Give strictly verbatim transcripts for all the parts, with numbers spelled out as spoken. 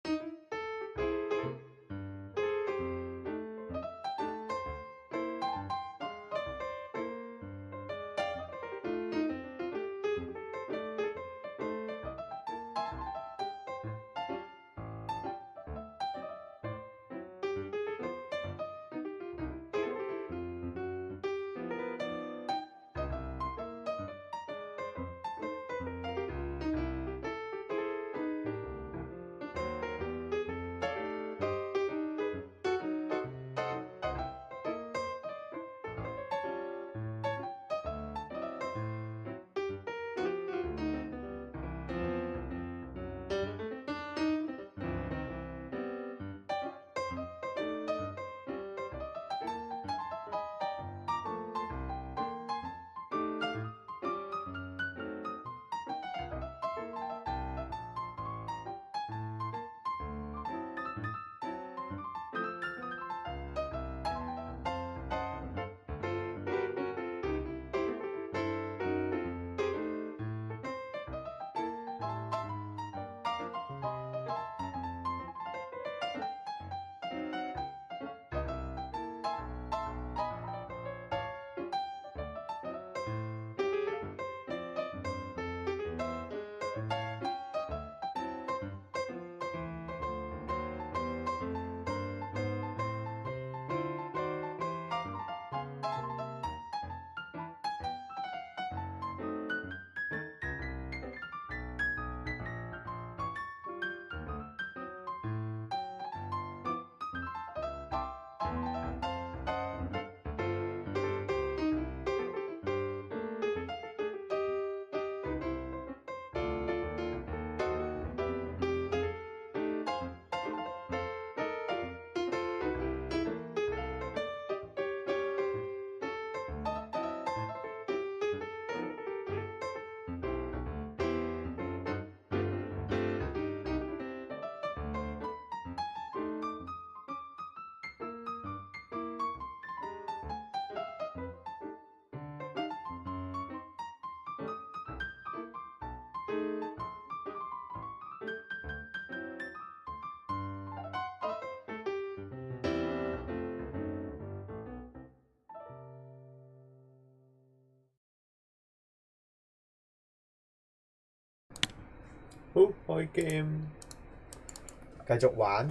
好，開 game，繼續玩。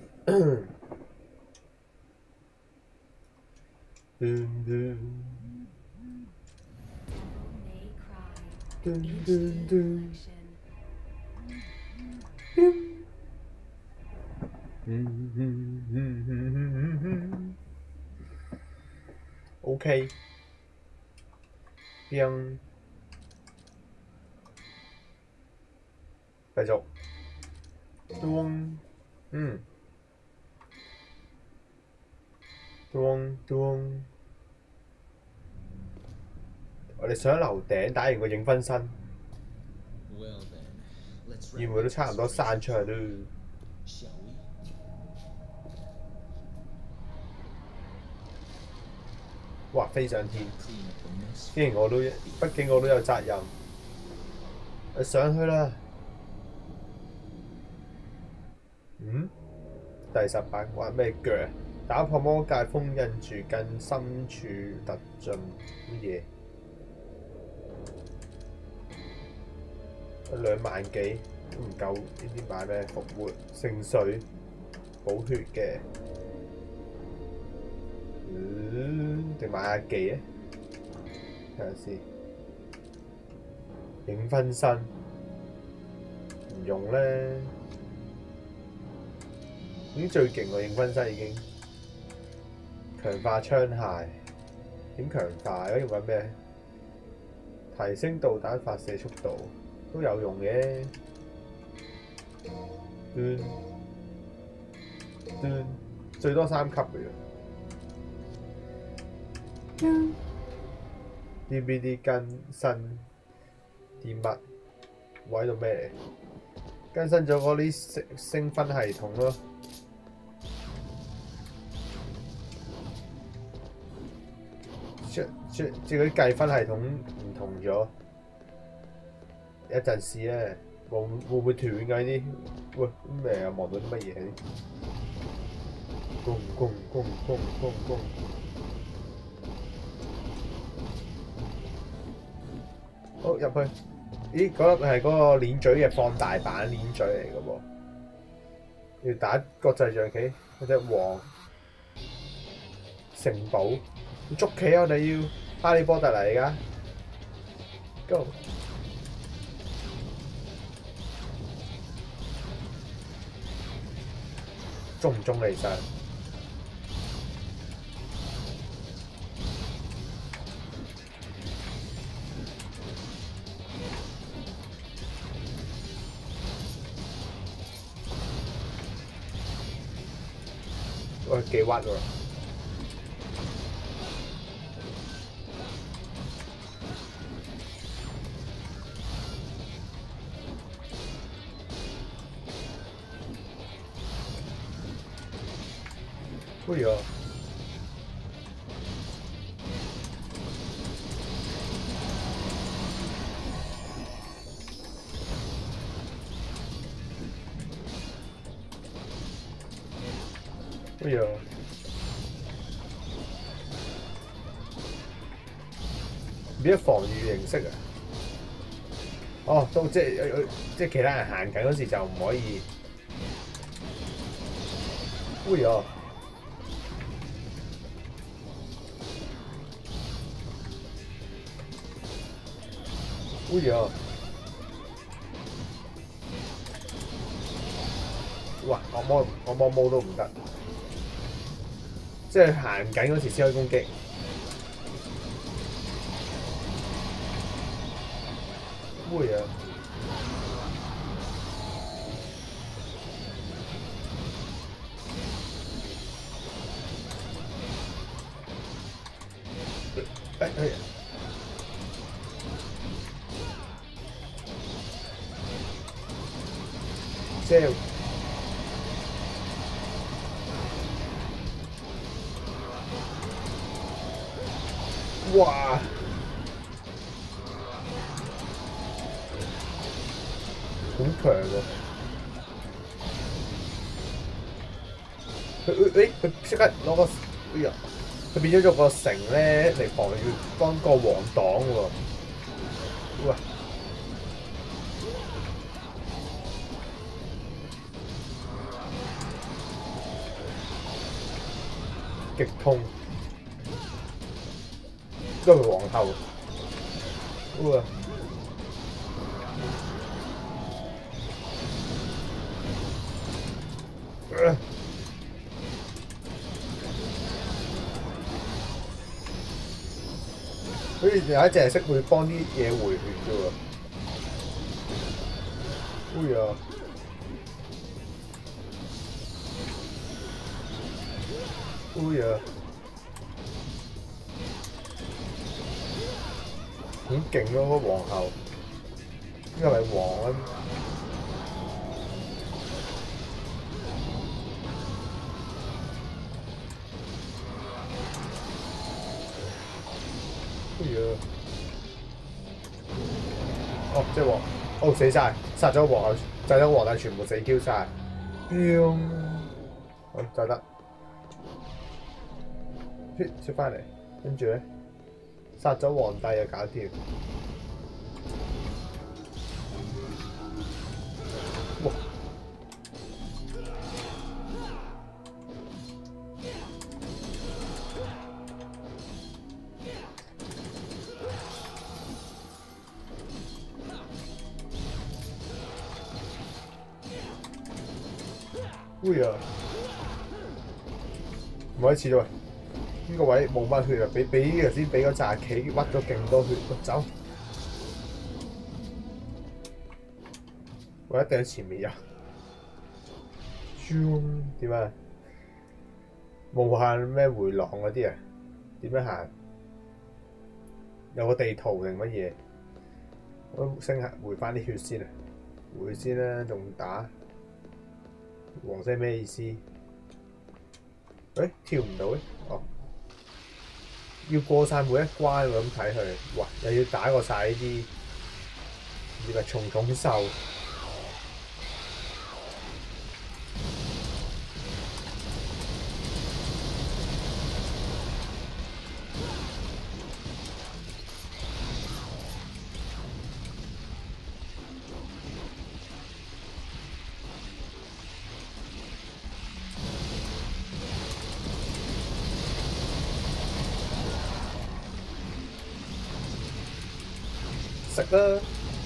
嘟嘟嘟嘟嘟。嗯嗯嗯嗯嗯嗯 OK， 邊繼續。咚，嗯，咚咚。我哋上樓頂打完個影分身，業務都差唔多散出嚟咯。哇！飛上天，既然我都，畢竟我都有責任，我上去啦。嗯？第十八關咩腳？打破魔界封印住更深處突進乜嘢？兩萬幾都唔夠，呢啲買咩復活聖水補血嘅？嗯，定買下技咧？睇下先。影分身唔用咧，已經最勁喎！影分身已經強化槍械，點強化？而家用緊咩？提升導彈發射速度都有用嘅。端端最多三級嘅啫。D V D 更新啲乜？我喺度咩嚟？更新咗嗰啲升升分系統咯。即即即嗰啲計分系統唔同咗。一陣試啊！ 會會唔會斷㗎呢啲？喂，咩啊？望到啲乜嘢？攻攻攻攻攻攻！好入去。咦？嗰粒係嗰個鏈嘴嘅放大版鏈嘴嚟嘅喎。要打國際象棋，嗰隻黃城堡。要捉棋我哋要哈利波特嚟㗎。Go！中唔中你實？喂，幾屈喎！哎呀！哎呀！變咗防禦形式啊！哦，都即係即係其他人行緊嗰時就唔可以。哎呀！哎呀！哇！我摸我摸毛都唔得，即係行緊嗰時先可以攻擊。哎呀！哎哎！即係哇！好強喎！佢佢誒佢即刻攞個哎呀！佢變咗做個城咧嚟防禦幫個王擋喎！哇！極痛！都係皇后。哇！呃好似有一隻係識會幫啲嘢回血嘅喎。哎呀！哎呀！好勁咯！嗰個皇后，呢個係王啊！哎呀！哦，即係皇，哦死晒，殺咗皇后，殺咗皇帝，全部死 Q 晒。彪！好就得，出出翻嚟，跟住咧殺咗皇帝就搞掂。哇！哎呀！唔可以切咗，呢個位冇乜血啊！俾俾頭先俾嗰扎棋屈咗勁多血，走！我一定喺前面啊！點啊？無限咩回廊嗰啲啊？點樣行？有個地圖定乜嘢？我升下回翻啲血先啊！回先啦，仲打黃色咩意思？誒跳唔到嘅，哦，要過晒每一關喎，咁睇佢，哇！又要打過晒呢啲，唔知咪蟲蟲獸， 食啦，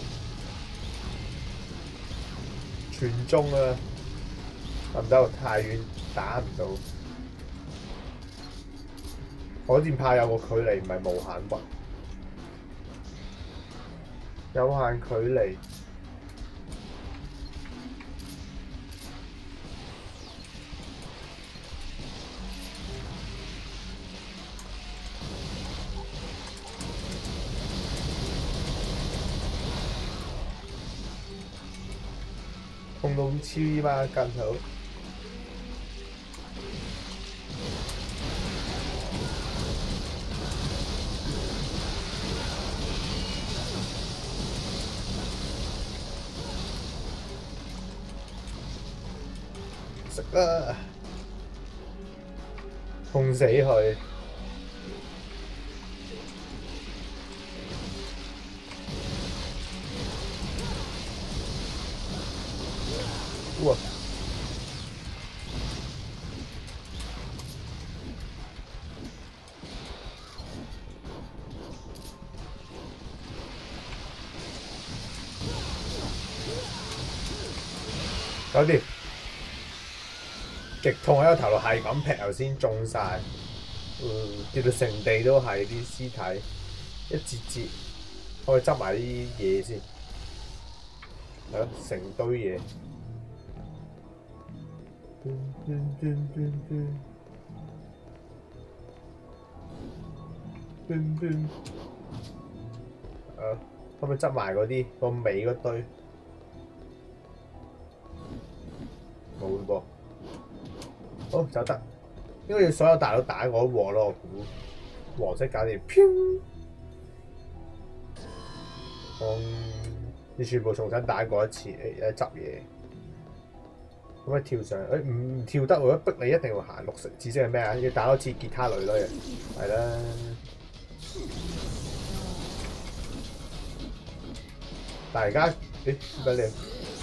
全中啊！唔得，太遠打唔到。火箭炮有個距離，唔係無限運，有限距離。痛到黐孖筋好。食啦，痛死佢！哇！搞掂！極痛喺個頭度係咁劈，頭先中晒，嗯，跌到成地都係啲屍體，一節節，我去執埋啲嘢先，係咯，成堆嘢。端端端端端端，誒，可唔可以執埋嗰啲個尾嗰堆？冇噃。好走得，應該要所有大佬打我一鑊咯，我估黃色搞掂，飄，嗯，要全部重新打過一次，誒有得執嘢，咁咪跳上，誒唔唔跳得，如果逼你一定要行綠色，紫色係咩啊？要打多次吉他女咯，係啦。但係而家，誒乜你？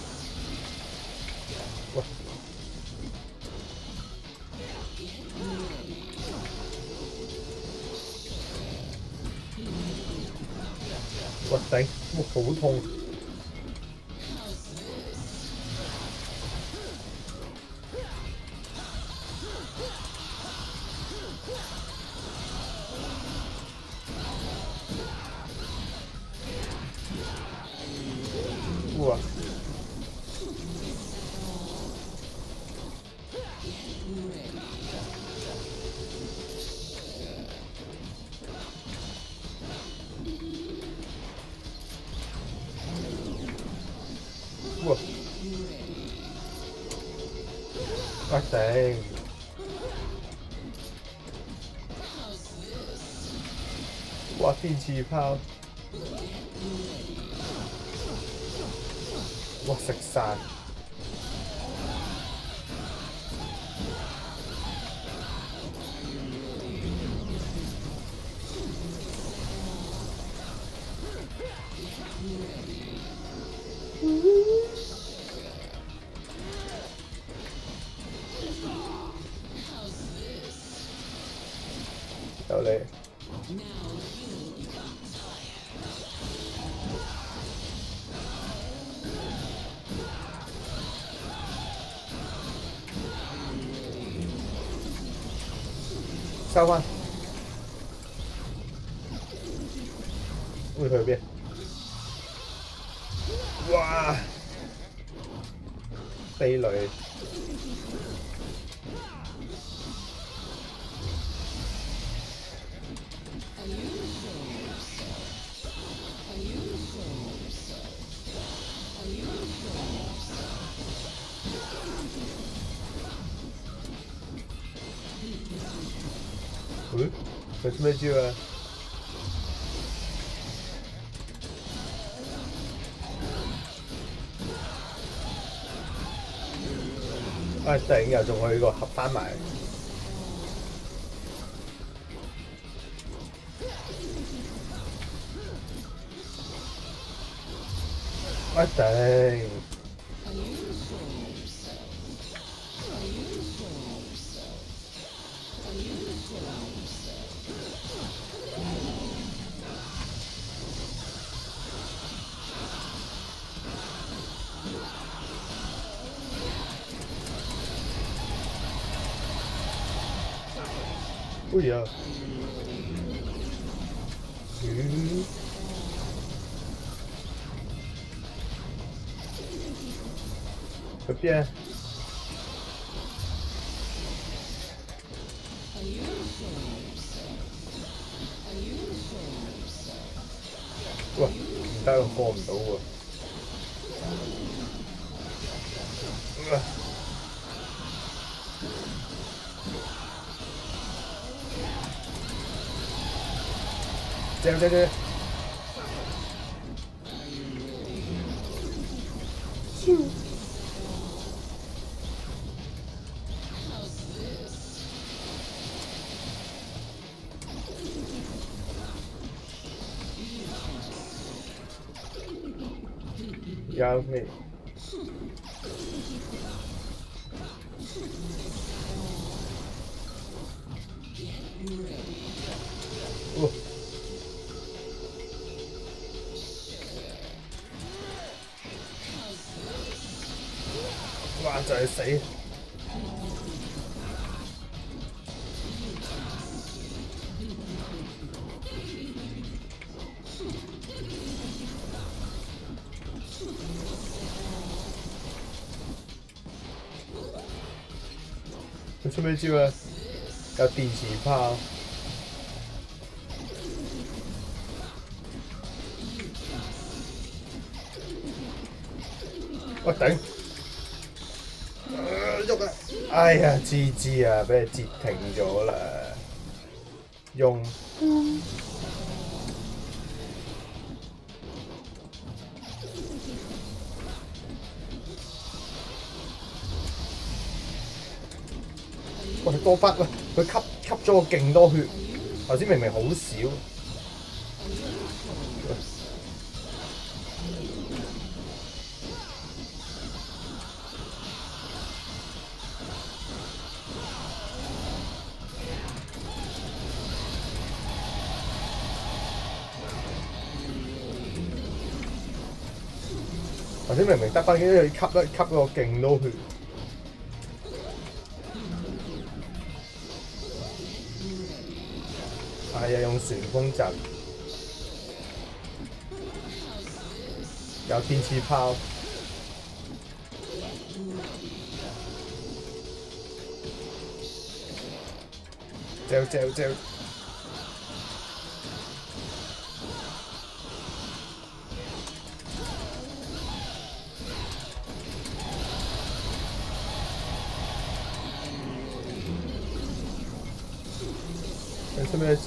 喂！哇頂！哇好痛！哇！哇！啊頂！哇！電磁炮！哇！食晒！有你。收翻。會去邊？哇！飛女。嗯？佢咩招啊？啊！頂又仲去個合翻埋。啊頂！ 哎呀！嗯，这边。哇！唔得，過唔到喎。正正正！有咩？哦！哇！就係死。佢出咩招啊？有電磁炮。我頂！喐啊！哎呀，G G啊，俾你截停咗啦。用。喂，多筆喂，佢吸吸咗我勁多血，頭先明明好少。頭先明明得翻，跟住吸一吸咗我勁多血。係啊，用旋風陣，有電磁炮，嚼嚼嚼，你出咩招？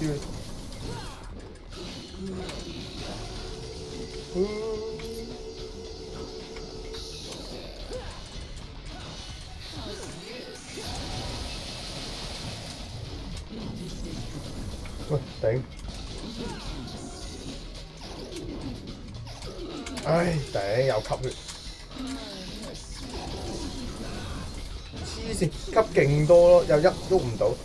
喂，頂！唉，頂又吸血，黐線，吸勁多咯，又一喐唔到。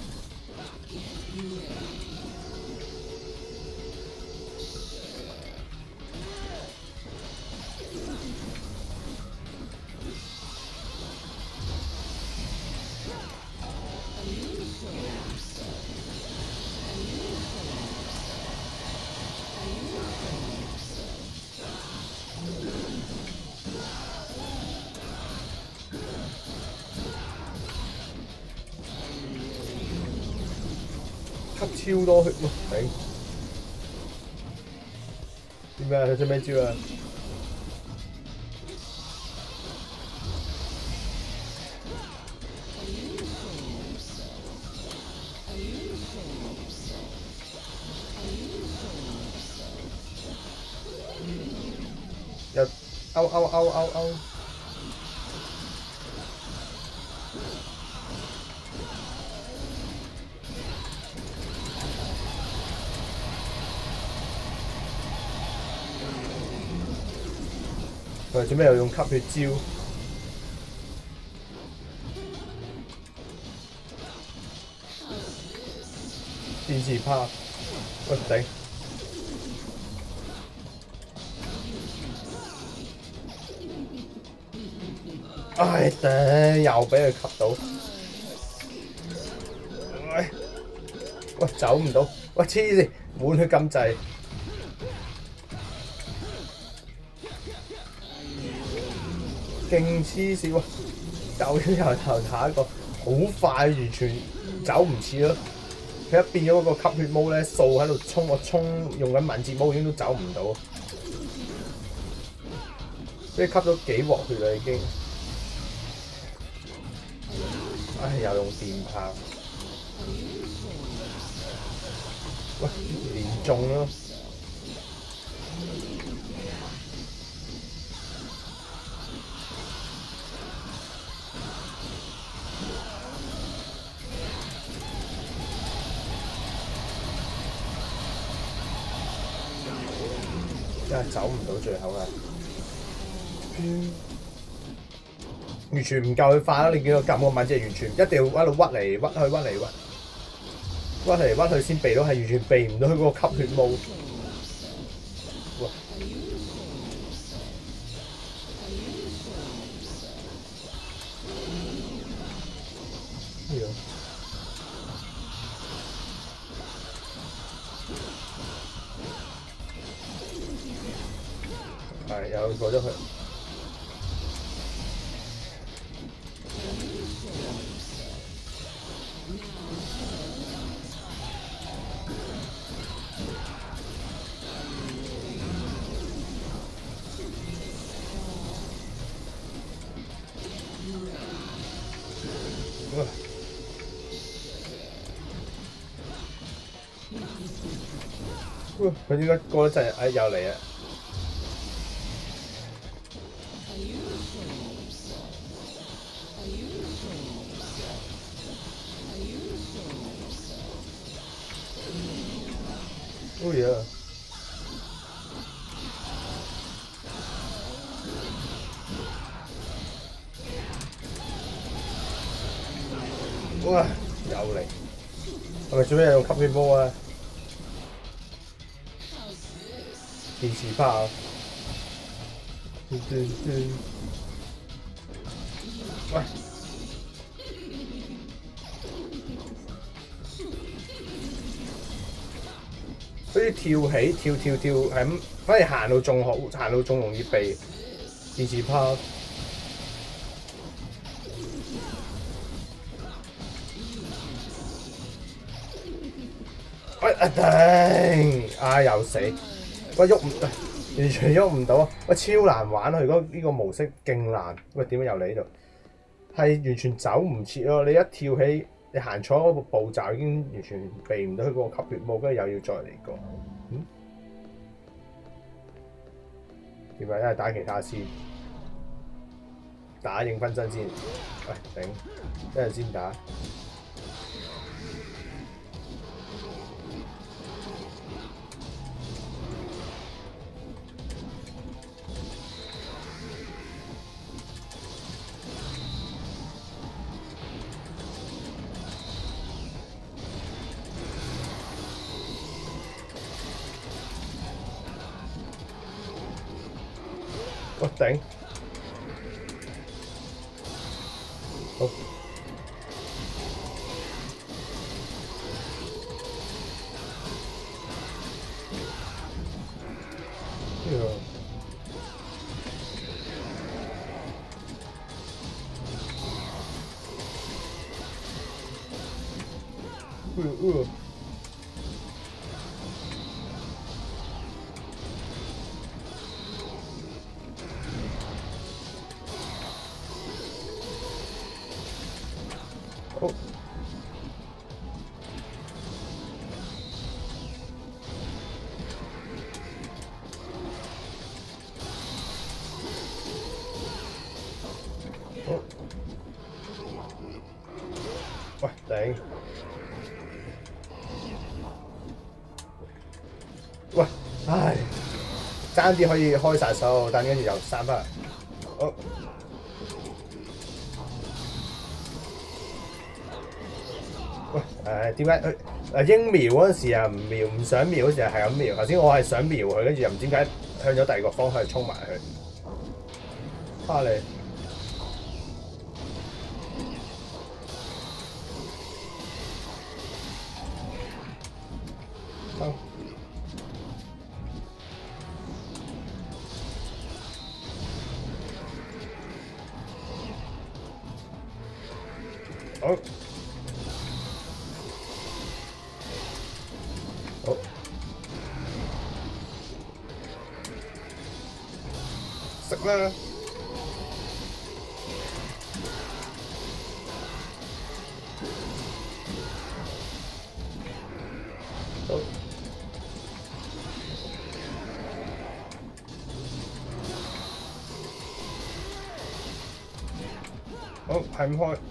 吸超多血喎，頂！點咩啊？佢出咩招啊？又勾勾勾勾勾！佢做咩又用吸血招？電磁炮，喂頂！唉頂，又俾佢吸到。唉， 喂，走唔到，喂黐線，滿血咁滯，勁黐線喎！又要由頭打一個，好快，完全走唔切咯。佢一變咗嗰個吸血毛咧，掃喺度衝，我衝用緊敏捷毛已經都走唔到，俾吸咗幾鑊血啦已經。唉，又用電炮，喂，連中咯！真係走唔到最後啊！嗯，完全唔夠佢快啦！你見到撳個敏捷完全一定要喺度屈嚟屈去屈嚟屈，屈嚟屈去先避到，係完全避唔到佢嗰個吸血毛。哇！呢個係又過咗去。佢點解過咗陣？哎，又嚟啊！哦呀！哇！又嚟，係咪做咩用吸血波啊？電磁炮，喂！好似跳起跳跳跳係咁，反而行到仲好，行到仲容易避電磁炮。喂啊頂！啊又死！喂喐唔，完全喐唔到啊！喂超難玩啊！如果呢個模式勁難，喂點解又嚟呢度？係完全走唔切咯！你一跳起，你行錯嗰個步驟已經完全避唔到佢嗰個吸血毛，跟住又要再嚟過。嗯？點解？一係打其他先，打影分身先。喂頂，一係先打。我頂，好，呢個，嗯嗯。好，好，喂頂，喂，唉，爭啲可以開晒所有燈，跟住又閂翻嚟，好。喂，誒點解佢誒應瞄嗰陣時啊唔瞄，唔想瞄嗰時係咁瞄。頭先我係想瞄佢，跟住又唔知點解向咗第二個方向衝埋去。蝦你！ 好，好，食啦！好，好，排唔開。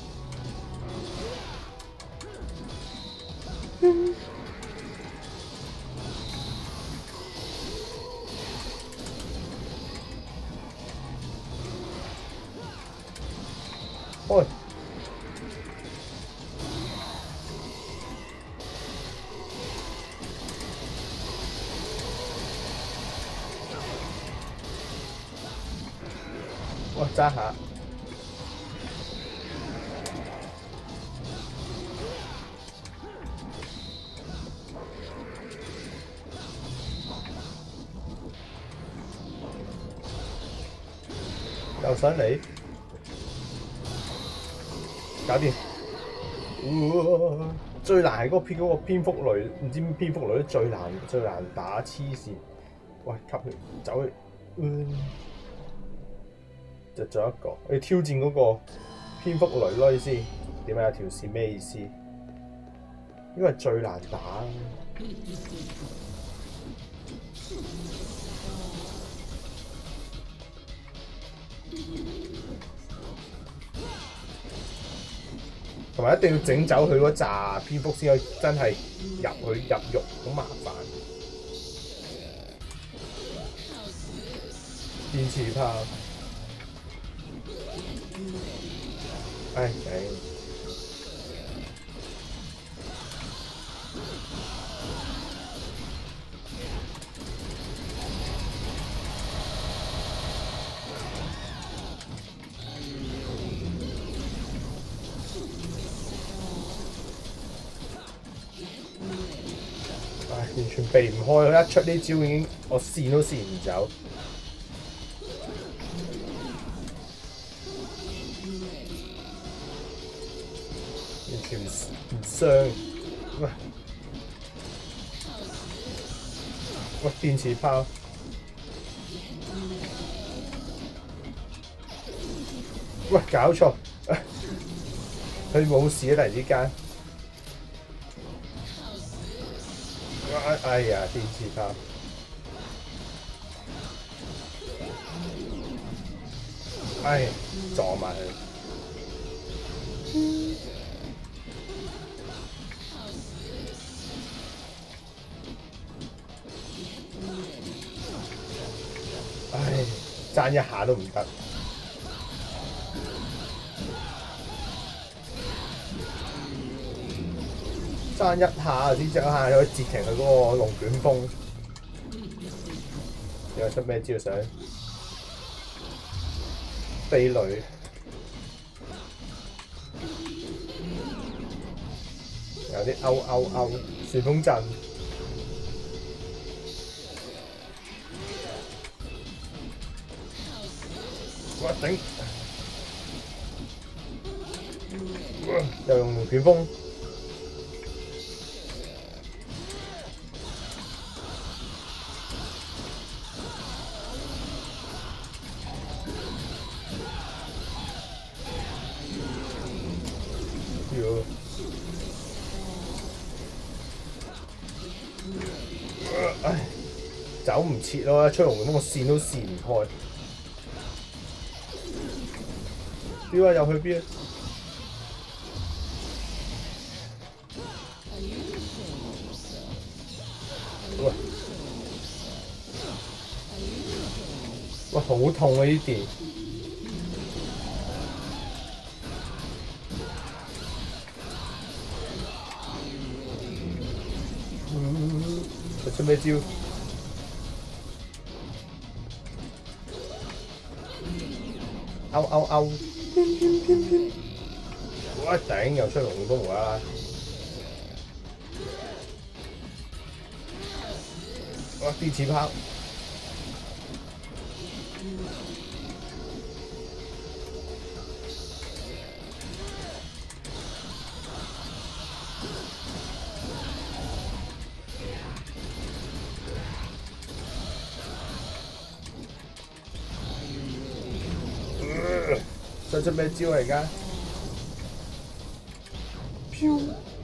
開。哇！揸下。又上嚟，搞掂。哇！最難係嗰個蝙嗰個蝙蝠類，唔知蝙蝠類都最難最難打，黐線。喂，吸血走去，嗯，就仲有一個，我要挑戰嗰個蝙蝠類咯，意思點解有條線咩意思？因為最難打。同埋一定要整走佢嗰紮蝙蝠先可以真係入去入肉，好麻煩。電磁炮，唉頂！完全避唔開，一出呢招已經我跣都跣唔走。完全唔唔傷。喂喂，電磁炮！喂，搞錯！佢冇事啊！突然之間。哎呀，電磁炮！哎，撞埋佢。唉，爭一下都唔得。爭一下先，隻下可以截停佢嗰個龍捲風。又出咩招想？飛雷，有啲勾勾勾，旋風陣。哇頂！又用龍捲風。唉，走唔切咯！出龍捲風個線都線唔開。屌啊！又去邊？喂！喂，好痛啊！呢啲佢出咩招？勾勾勾！我一頂又出龍捲風無啦啦。哇！電磁炮！ 想出咩招啊而家？飄！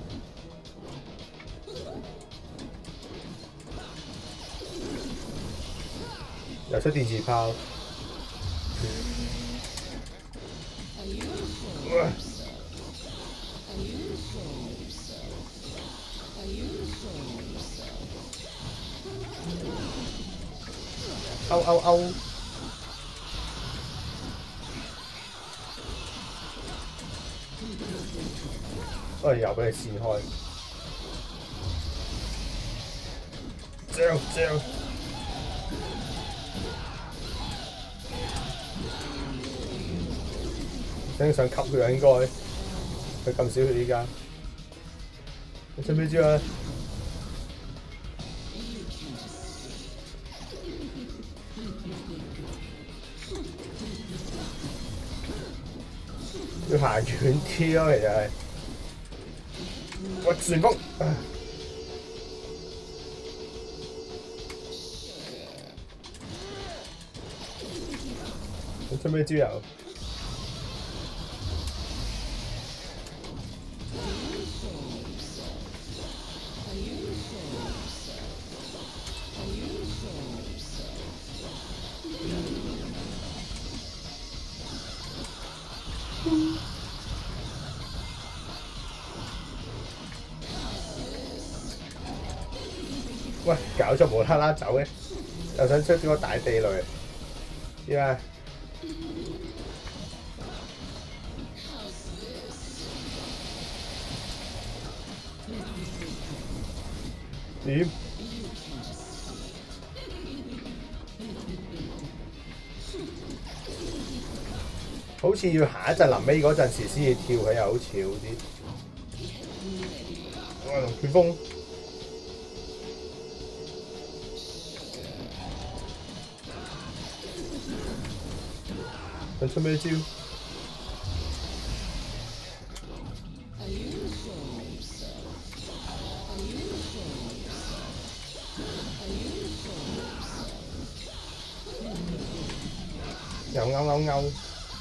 又出電磁炮。哇！勾勾勾！哎，又俾你跣開。招招！頂上吸血啊，應該。佢咁少血依家。你出咩招啊？要行遠啲咯，其實係。喂，旋風！你出咩招又？喂，搞錯無啦啦走嘅，又想出咗個大地雷，點啊？點？好似要下一陣臨尾嗰陣時先至跳起，又好似好啲。哇！龍捲風！想出咩招？又勾勾勾！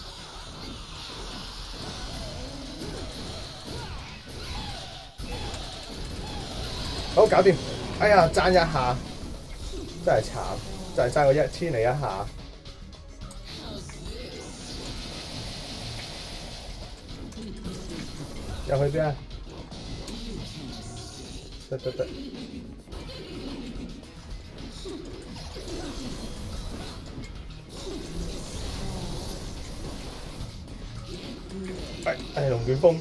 好搞掂！哎呀，爭一下，真係慘，就係爭個一千嚟一下。又去邊啊？得得得！哎哎，龍捲風！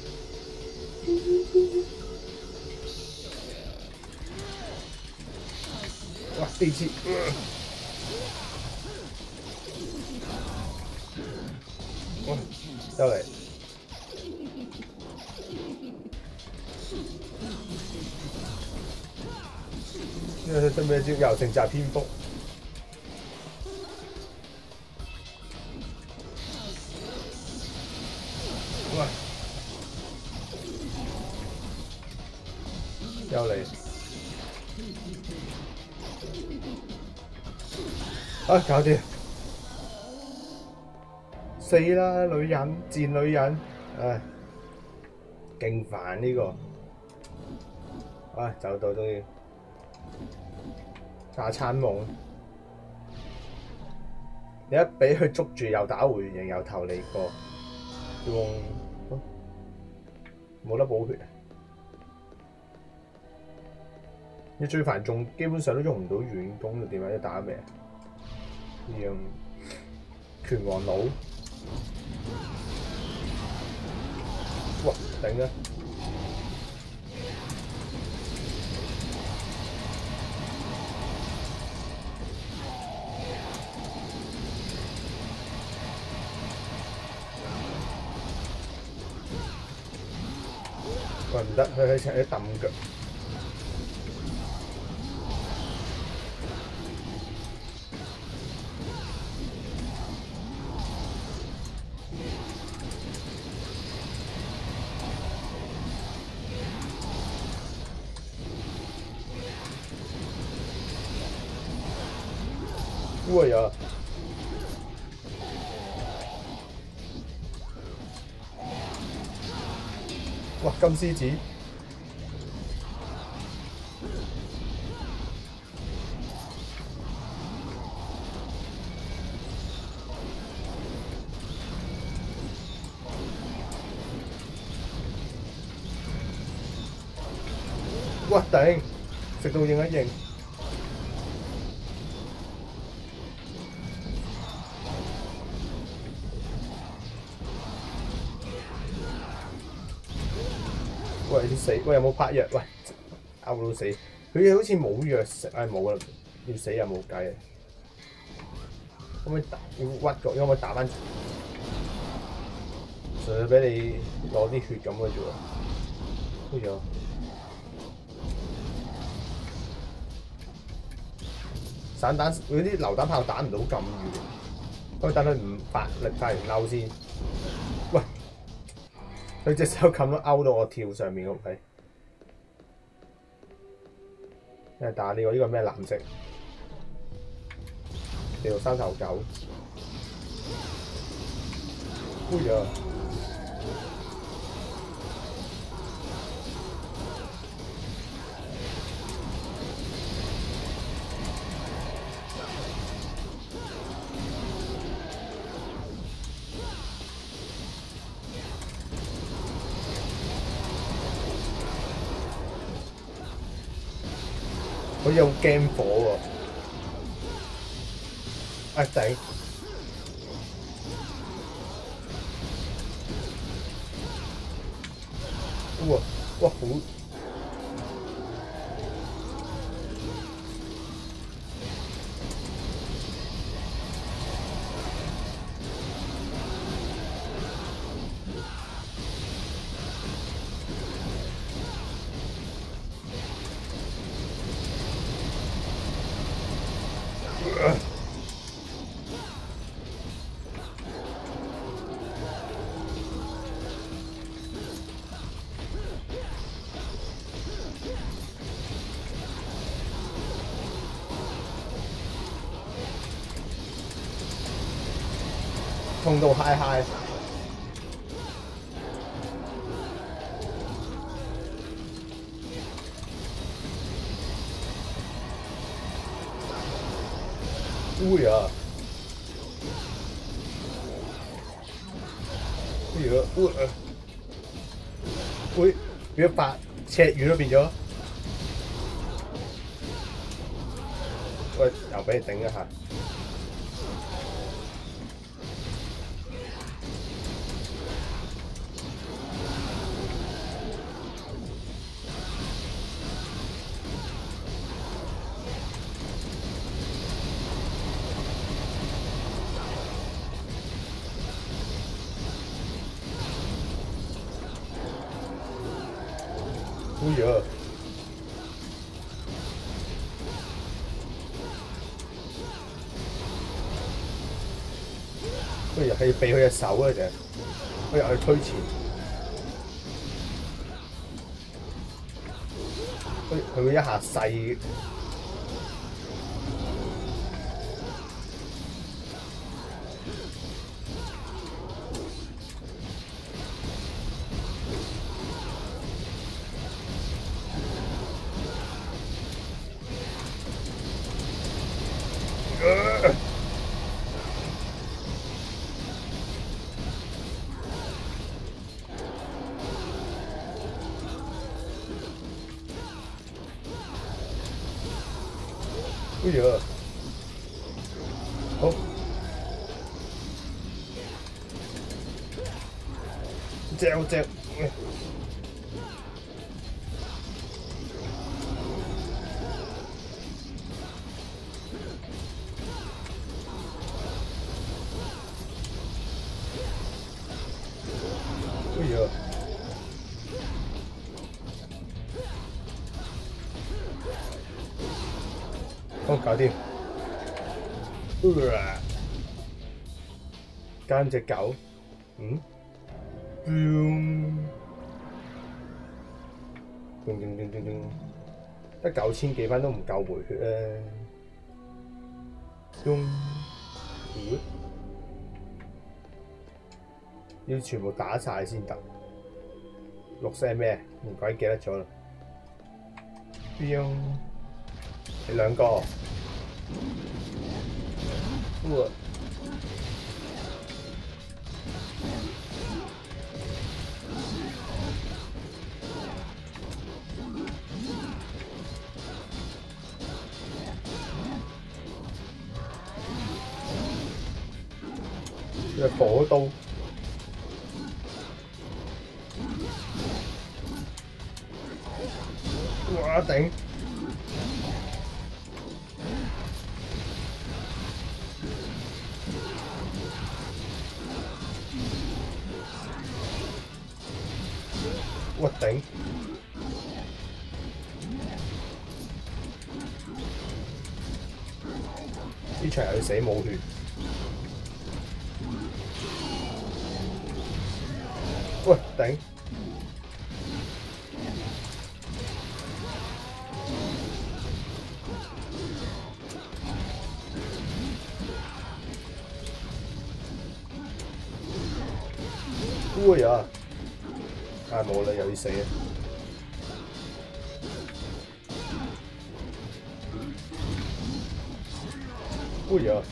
哇！地鐵，哇！又嚟！呢個出咩招？又成集蝙蝠。哇！又嚟！啊！搞掂！死啦！女人，賤女人，唉，勁煩呢個。唉，走到終於。炸餐夢，你一俾佢捉住，又打回原形，又投你過，用冇得補血啊！你最煩仲基本上都用唔到遠攻，點解一打咩？用拳王佬，哇頂啊！喂唔得，佢佢成日揼腳。喂呀！ 哇！金獅子，哇頂！食到應一應。喂，要死！喂，有冇拍藥？喂，拗到死！佢好似冇藥食，唉冇啦，要死又冇計。可唔可以打？要屈角，可唔可以打翻？純粹俾你攞啲血咁嘅啫喎。好咗。散彈嗰啲榴彈炮打唔到咁遠，可以等佢唔發力發完勾先。喂！佢隻手冚咗勾到我跳上面個位。一係打呢個，呢個咩藍色？掉三頭狗。哎呀！好似好驚火喎！啊頂！哇哇好！痛到嗨嗨！哎呀！哎呀！喂！喂！變咗八尺遠都變咗。喂！又俾你頂一下。哎呀！哎呀，係避佢隻手啊！就係，哎呀，去推前。佢佢會一下細。哎呀！好，正正。哎呀！好，搞掂。奸隻狗，嗯？叮叮叮叮叮，得九千幾分都唔夠回血咧。咚，要全部打晒先得。 綠色係咩？唔鬼記得咗啦。標你兩個，哇！佢係火刀。哇！頂！哇！頂！呢場又要死冇血。喂！頂！哎呀！啊冇啦，又要死啊！哎呀！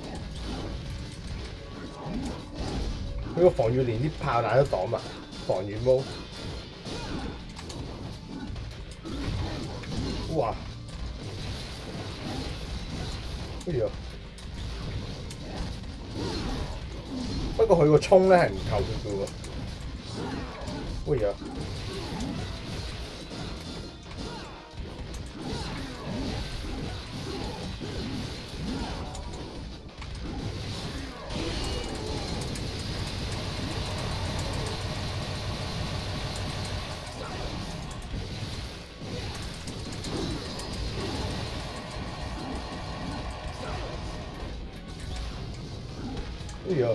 佢個防禦連啲炮彈都擋埋，防禦毛。哇！哎呀！不過佢個衝咧係唔夠佢嘅喎。哎呀！哎呀！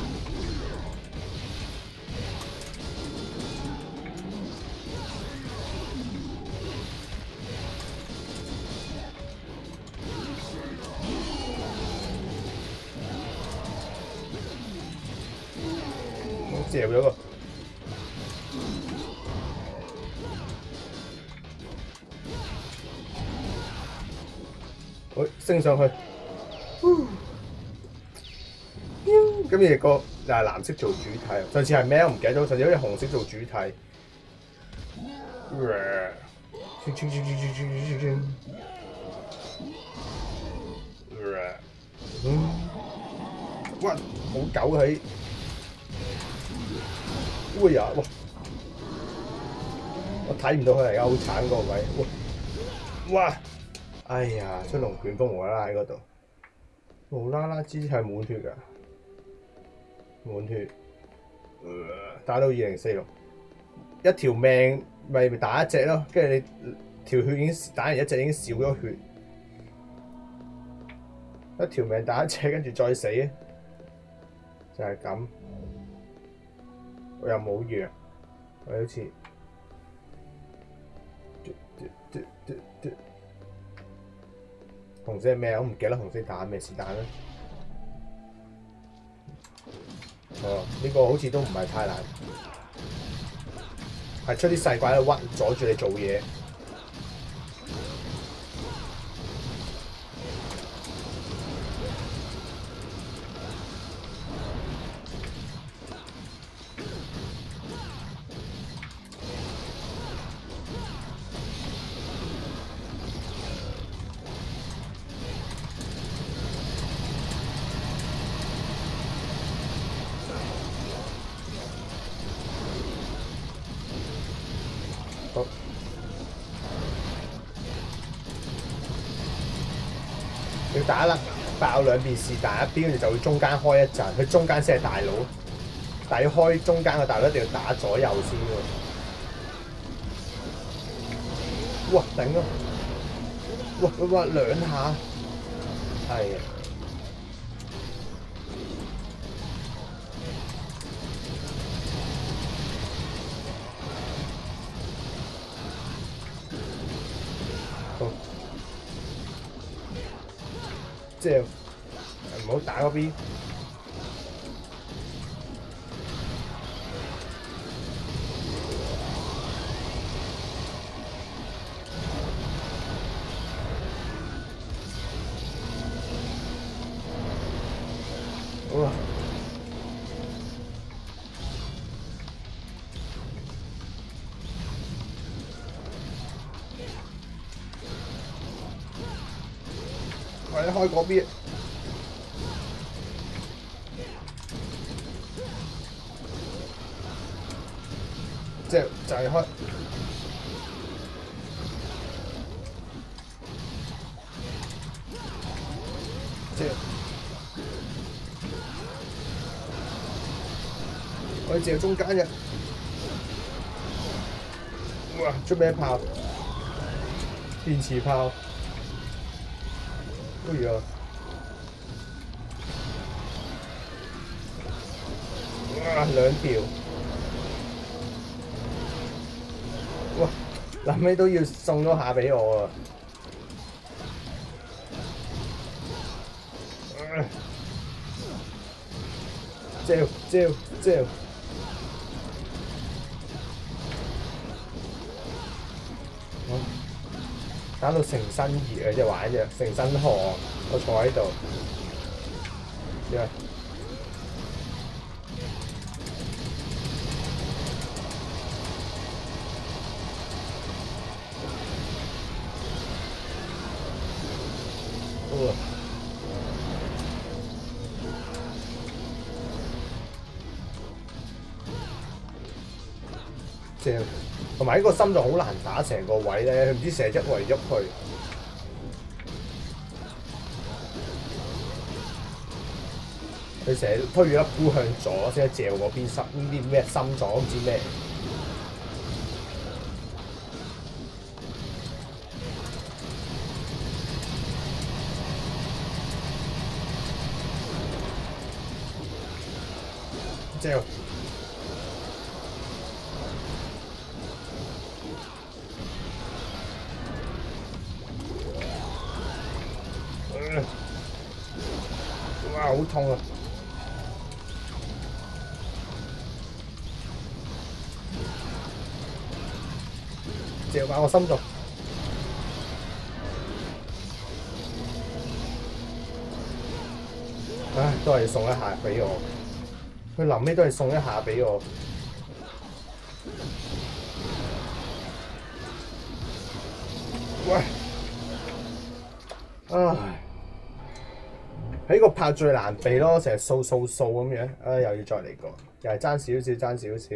掉咗個。喂，升上去。今日個就係藍色做主體，上次係咩我唔記得咗，上次好似紅色做主體。哇！好狗起。哎呀！哇！我睇唔到佢而家好慘嗰個位。哇！哎呀，出龍捲風無啦啦喺嗰度，無啦啦支係滿血㗎。滿血，打到二零四六，一條命咪打一隻咯，跟住你條血已經打完一隻已經少咗血，一條命打一隻跟住再死，就係咁。我又冇藥，我好似紅色係咩？我唔記得紅色打咩是但啦。哦，呢、這個好似都唔係太難，係出啲細怪喺度屈阻住你做嘢。好，要打啦，爆兩邊是但一邊，跟住就會中間開一陣，佢中間先係大佬，但係要開中間個大佬一定要打左右先喎。哇！頂啊！哇哇哇兩下，係啊！即係唔好打嗰邊。 哇！快啲開嗰邊！即係就係開。即係我哋借中間嘅。哇！出咩炮？電磁炮。哎呀！哇！兩條。哇！臨尾都要送咗下俾我啊！招招招！打到成身熱啊！即係玩啫，成身汗，我坐喺度。點啊？哦！正，同埋呢個心臟好難打，成個位咧，佢唔知成日喐嚟喐去。佢成日推住粒菇向左，先係嚼嗰邊心呢啲咩心臟唔知咩。嚼。哇！好痛啊！嚼埋我心度。唉，都係送一下俾我。佢臨尾都係送一下俾我。喂！唉。喺個炮最難避咯，成日掃掃掃咁樣，啊又要再嚟過，又係爭少少，爭少少。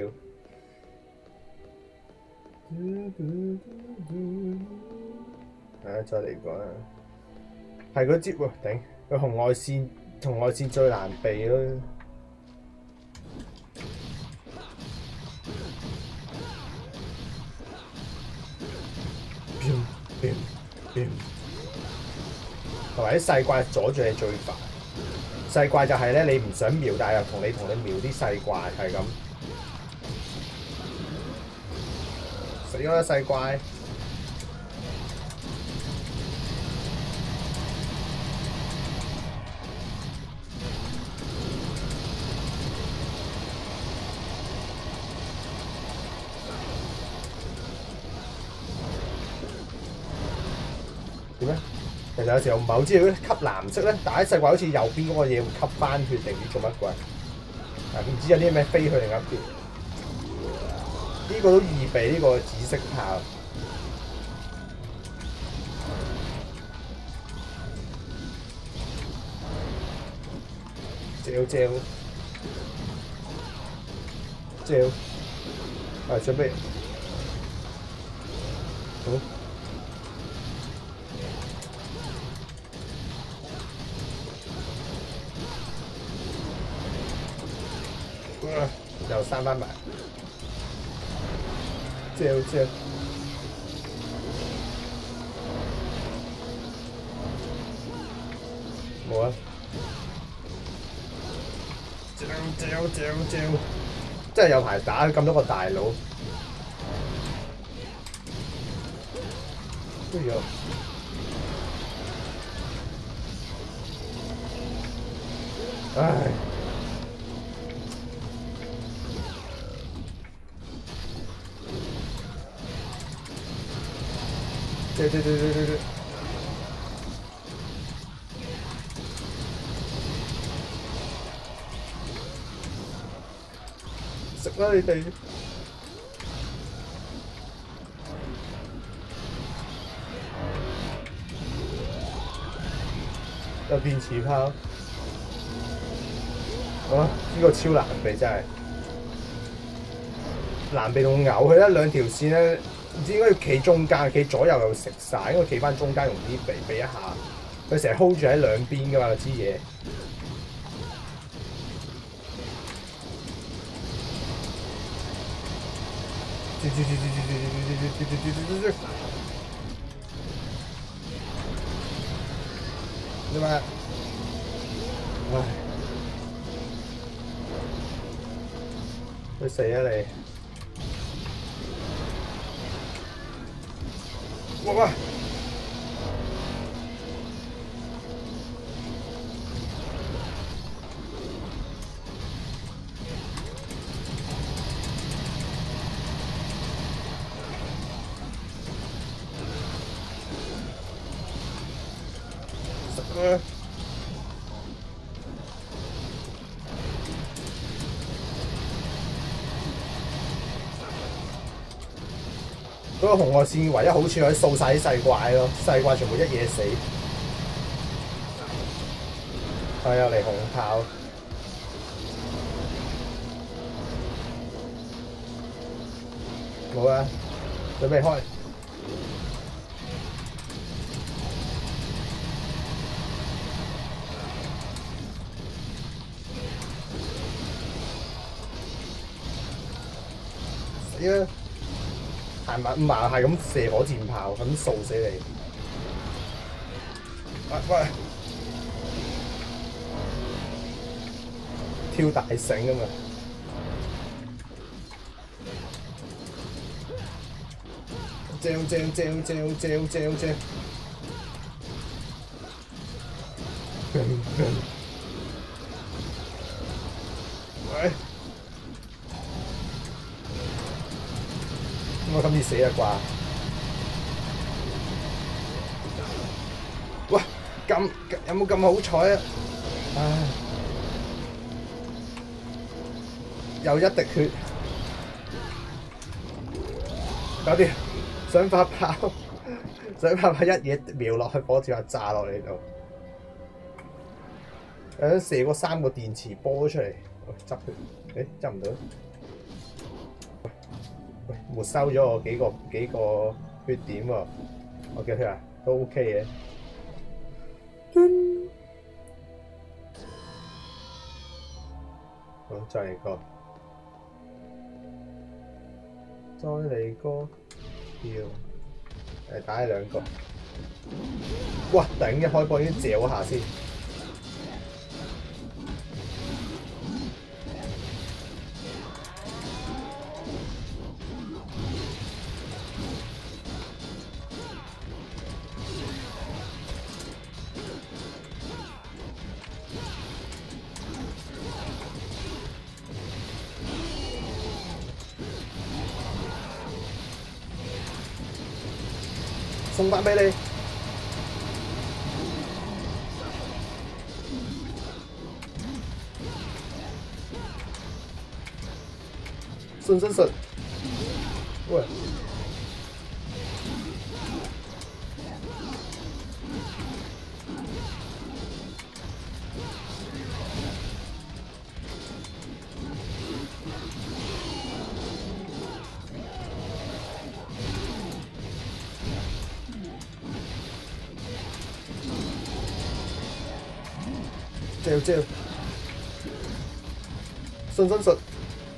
係啊，再嚟過啊！係嗰支喎，頂！佢紅外線，紅外線最難避咯。同埋啲細怪阻住你最煩。細怪就係咧，你唔想瞄，但係又同你同你瞄啲細怪係咁。死咗啦細怪！點咧？其實有時候唔係好知道吸藍色咧，打啲細怪好似右邊嗰個嘢會吸翻血定唔知做乜鬼？啊唔知有啲咩飛去另一邊。呢、這個都易避，呢、這個紫色炮。嚼嚼嚼，啊準備，好。又閂翻埋，嚼嚼，冇啊！嚼嚼嚼嚼，真係有排打咁多個大佬。哎呀！唉。對對對對對對。 啦你哋！有電磁炮。啊！呢、這個超難避真係難避到嘔，佢一兩條線咧，唔知應該要企中間，企左右又食晒，應該企翻中間容易避避一下。佢成日 hold 住喺兩邊噶嘛支嘢。點解？唉！去死啊你！哇哇！呃嗰個紅外線唯一好處可以掃晒啲細怪咯，細怪全部一嘢死。係啊，嚟紅炮。冇啊，準備開。死啦！係咪唔係係咁射火箭炮，咁掃死你！喂喂，跳大繩啊嘛！正正正正正正正！喂！我今次死啦啩！哇！咁有冇咁好彩啊？唉！又一滴血，搞掂！想發炮，想發炮一嘢瞄落去，火箭炮炸落你度。誒射嗰三個電磁波出嚟，執佢，誒執唔到。喂，沒收咗我幾個幾個血點喎，我嘅血啊都 OK 嘅。好，再嚟個，再嚟個，要誒打你兩個。哇！頂一開波已經嚼下先。送翻俾你。順順順，喂！招招，順順順。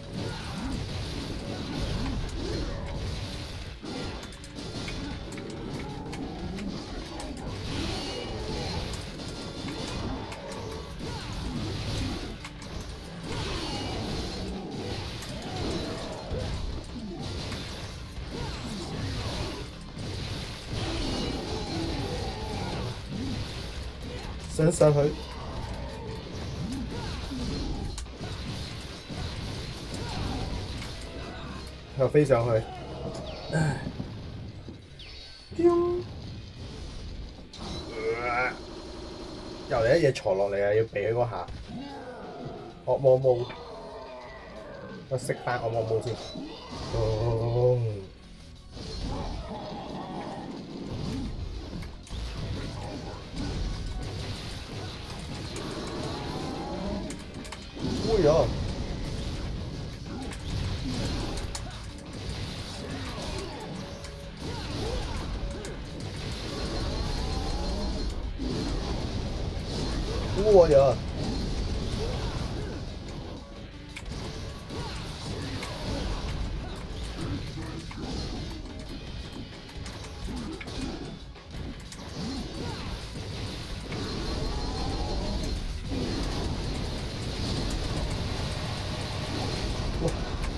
想上去。又飛上去，又嚟一嘢坐落嚟啊！要避佢嗰下，惡魔毛， 我熄翻我冇冇先。哦。哎呀！我呀！哇！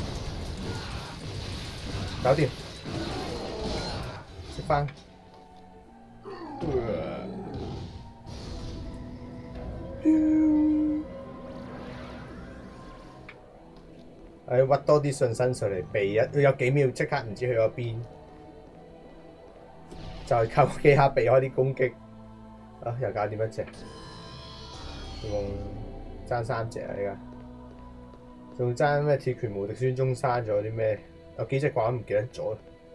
搞掂，食翻。誒屈多啲信身上嚟避一，佢有幾秒即刻唔知去咗邊，就係靠幾下避開啲攻擊。啊！又搞掂一隻，總共爭三隻啊！依家仲爭咩鐵拳無敵孫中山，仲有啲咩？有幾隻怪都唔記得咗。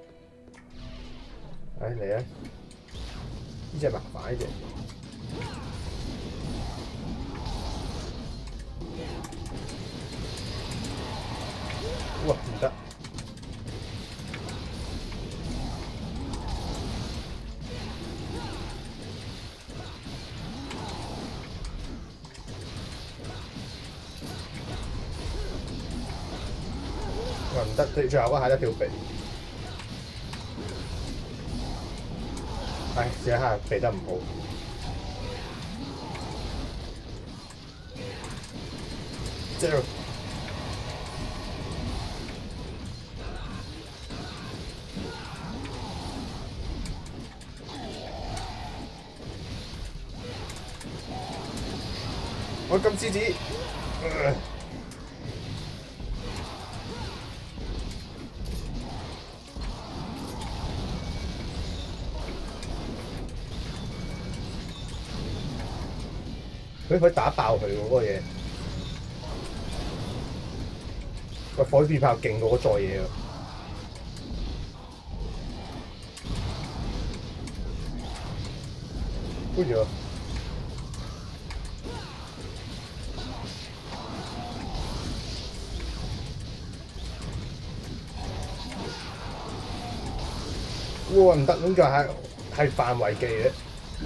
誒嚟啊！呢隻麻煩呢隻。哇！唔得。哇！唔得，最最後嗰下一條避。唉，試下避得唔好。Zero。我金獅子。呃佢可以打爆佢喎嗰個嘢。喂，火箭炮勁過嗰座嘢喎。跟住哇唔得，咁就係係範圍技嘅。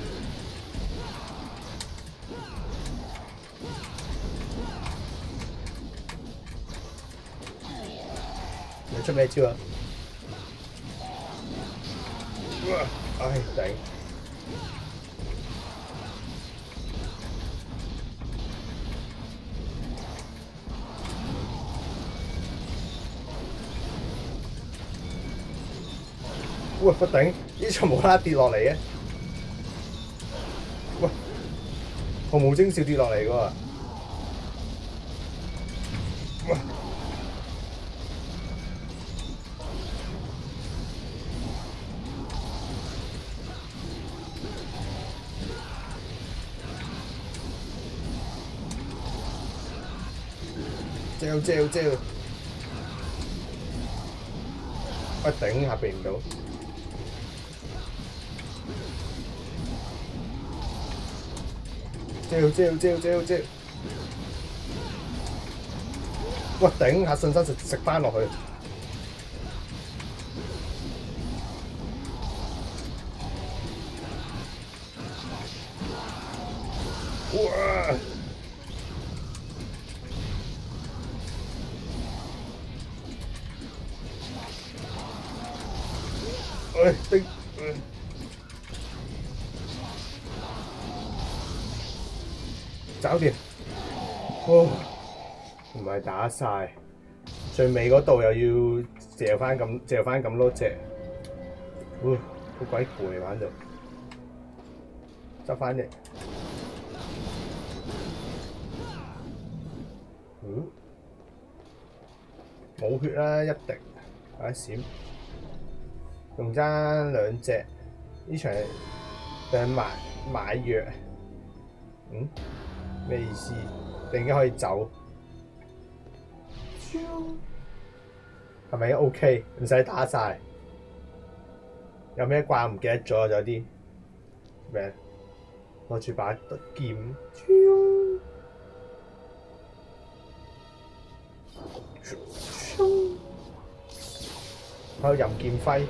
你出咩招啊？哇！唉頂！哇！個頂呢場無啦啦跌落嚟嘅，喂，毫無徵兆跌落嚟嘅喎，哇！借借借！喂頂下避唔到。招招招招招！哇頂下信心食食翻落去。哇！唉頂！搞掂，哦，唔係打晒，最尾嗰度又要嚼翻咁嚼翻咁多隻，哇，好鬼攰玩到，執翻嚟，嗯，冇血啦，一滴，快閃，仲爭兩隻，呢場誒買買藥，嗯？咩意思？突然間可以走， 係咪 OK？ 唔使打晒。有咩怪我唔記得咗？仲有啲咩？攞住把劍，喺度任劍揮。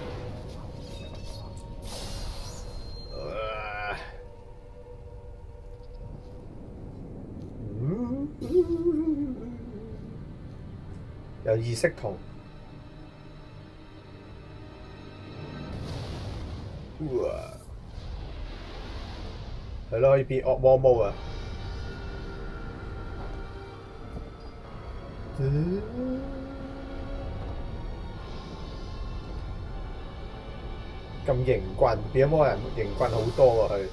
有意識瞳，係咯，可以變惡魔毛啊！咁型棍，變咗魔人型棍好多喎佢。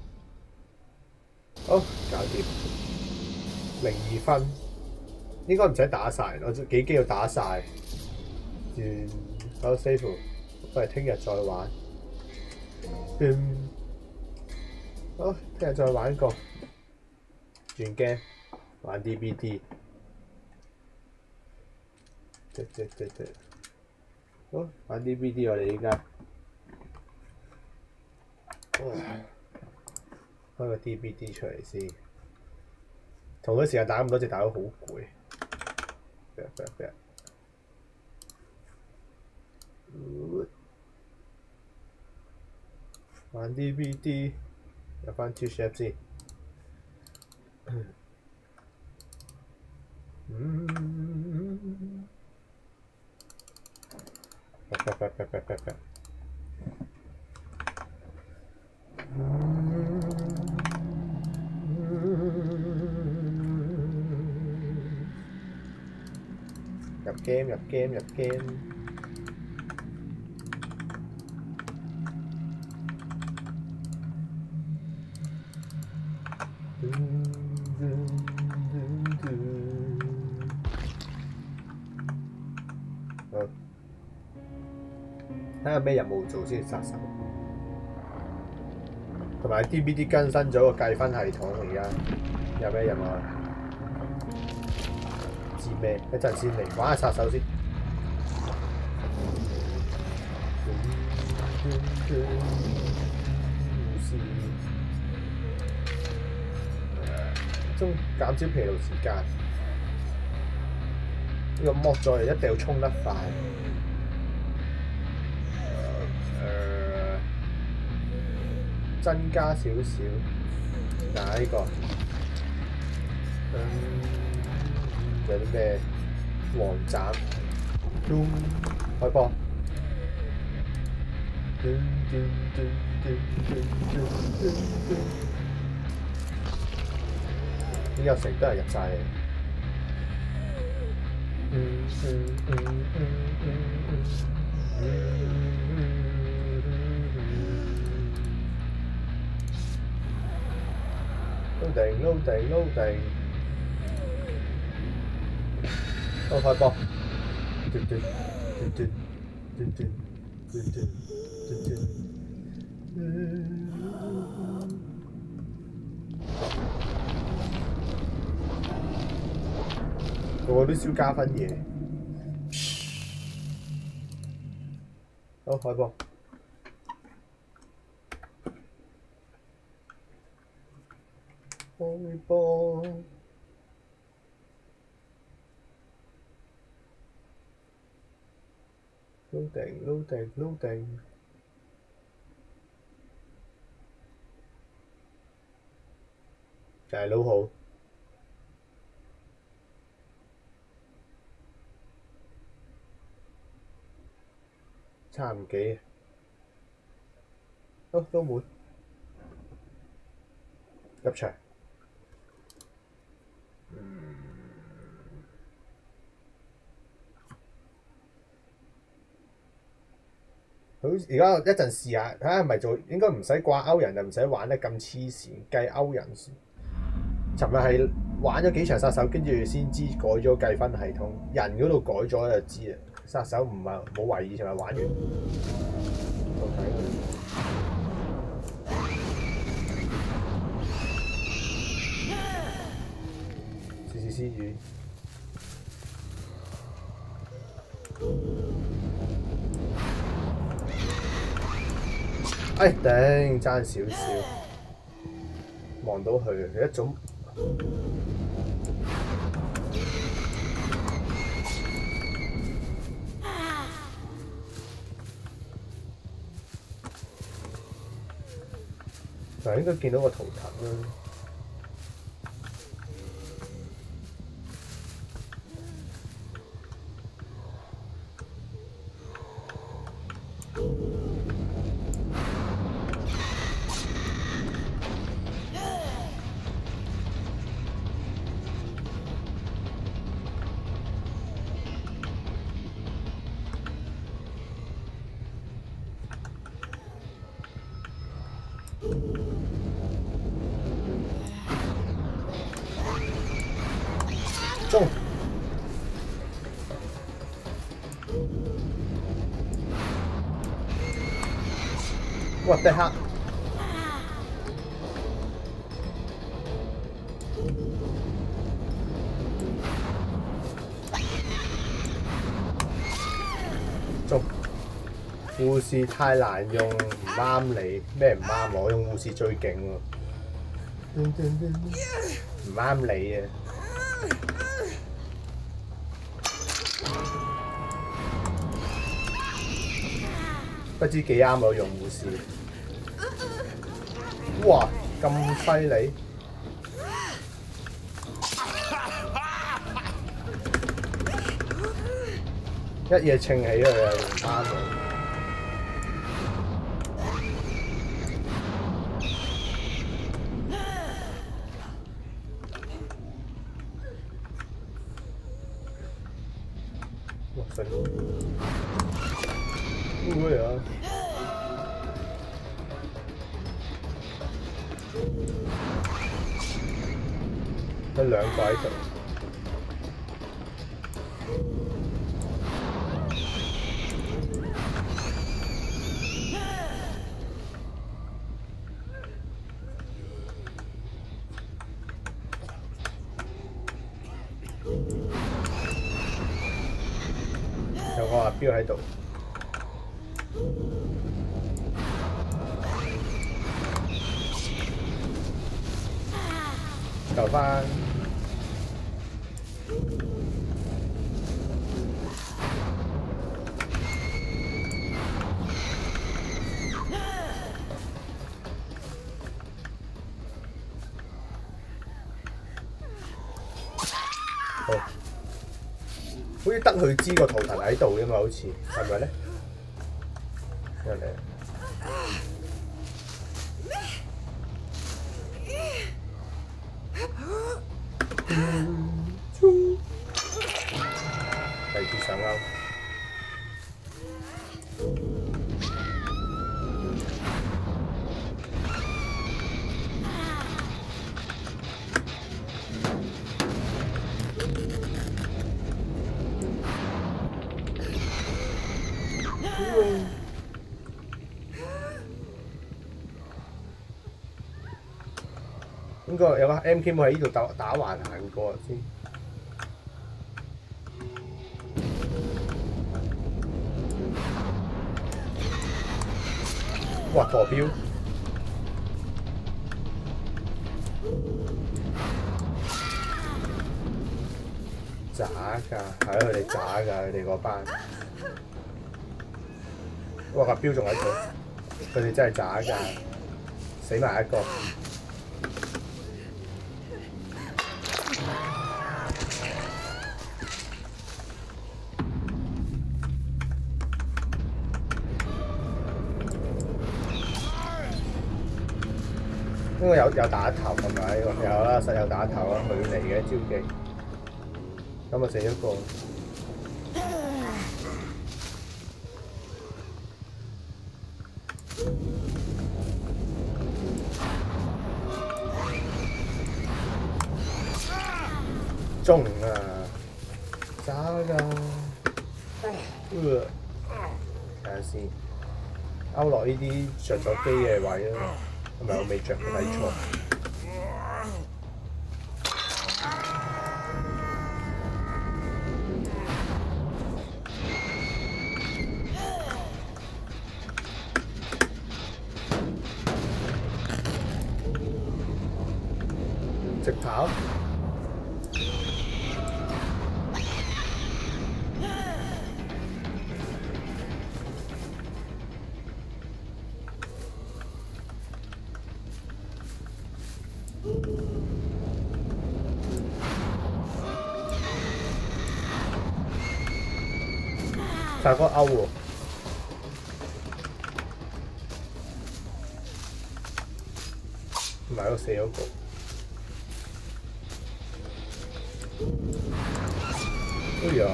好，搞掂，零二分。應該唔使打晒，我幾機要打晒。嗯，好 save， 我哋聽日再玩。嗯，好，聽日再玩個轉 game，玩 D B D。對對對對，好，玩 D B D 我哋依家。開個 D B D 出嚟先。同一時間打咁多隻大佬好攰。玩 D B D 入翻 Twitch app 先。嗯。啪啪啪啪啪啪。入 game 入 game 入 game。好，睇下咩任務做先殺手。同埋 D B D 更新咗個計分系統，而家有咩任務啊？知咩？一陣先嚟玩下殺手先。中減少疲勞時間。呢個剝咗嚟一定要衝得快。增加少少，嗱呢個，嗯，仲有啲咩？黃斬，咚，開波，咚咚咚咚咚咚咚咚，呢個成都係入晒嚟。嗯嗯嗯嗯嗯嗯嗯。loading loading loading， 好開波，嘟嘟嘟嘟嘟嘟嘟嘟嘟嘟，個個都燒加分嘢，好開波。開波 ，loading loading loading， 大佬好，差唔幾，都都滿，入場。好，而家一陣試下，睇下係咪做應該唔使掛勾人，就唔使玩得咁黐線，計勾人。尋日係玩咗幾場殺手，跟住先知改咗計分系統，人嗰度改咗就知啦。殺手唔係冇懷疑，尋日玩完。好睇試試先語。 哎頂，爭少少，望到佢佢一種。就應該見到個圖騰啦。中！哇！的黑！中！護士太難用，唔啱你。咩唔啱我？用護士最勁喎。唔啱你啊！不知幾啱我用護士。哇！咁犀利！一嘢稱起佢啊，唔啱我。哇！神！會啊！有兩個喺度。有個阿標喺度。救翻。好，好似得佢知個圖騰喺度啫嘛，好似係咪咧？入嚟。第二次上鈎。應該有個 M K 喺呢度打打橫行過先。哇！陀標。渣㗎，係啊！佢哋渣㗎，佢哋嗰班。哇！個標仲喺度，佢哋真係渣㗎，死埋一個。應該有有打頭係咪？有啦，實有打頭啦，佢嚟嘅招技。咁啊死咗個。中啊！渣㗎。呃，睇下先。勾落呢啲着咗機嘅位啦。係咪我未着睇錯？ 直跑。殺個勾喎！唔係個死嗰個。哎呀！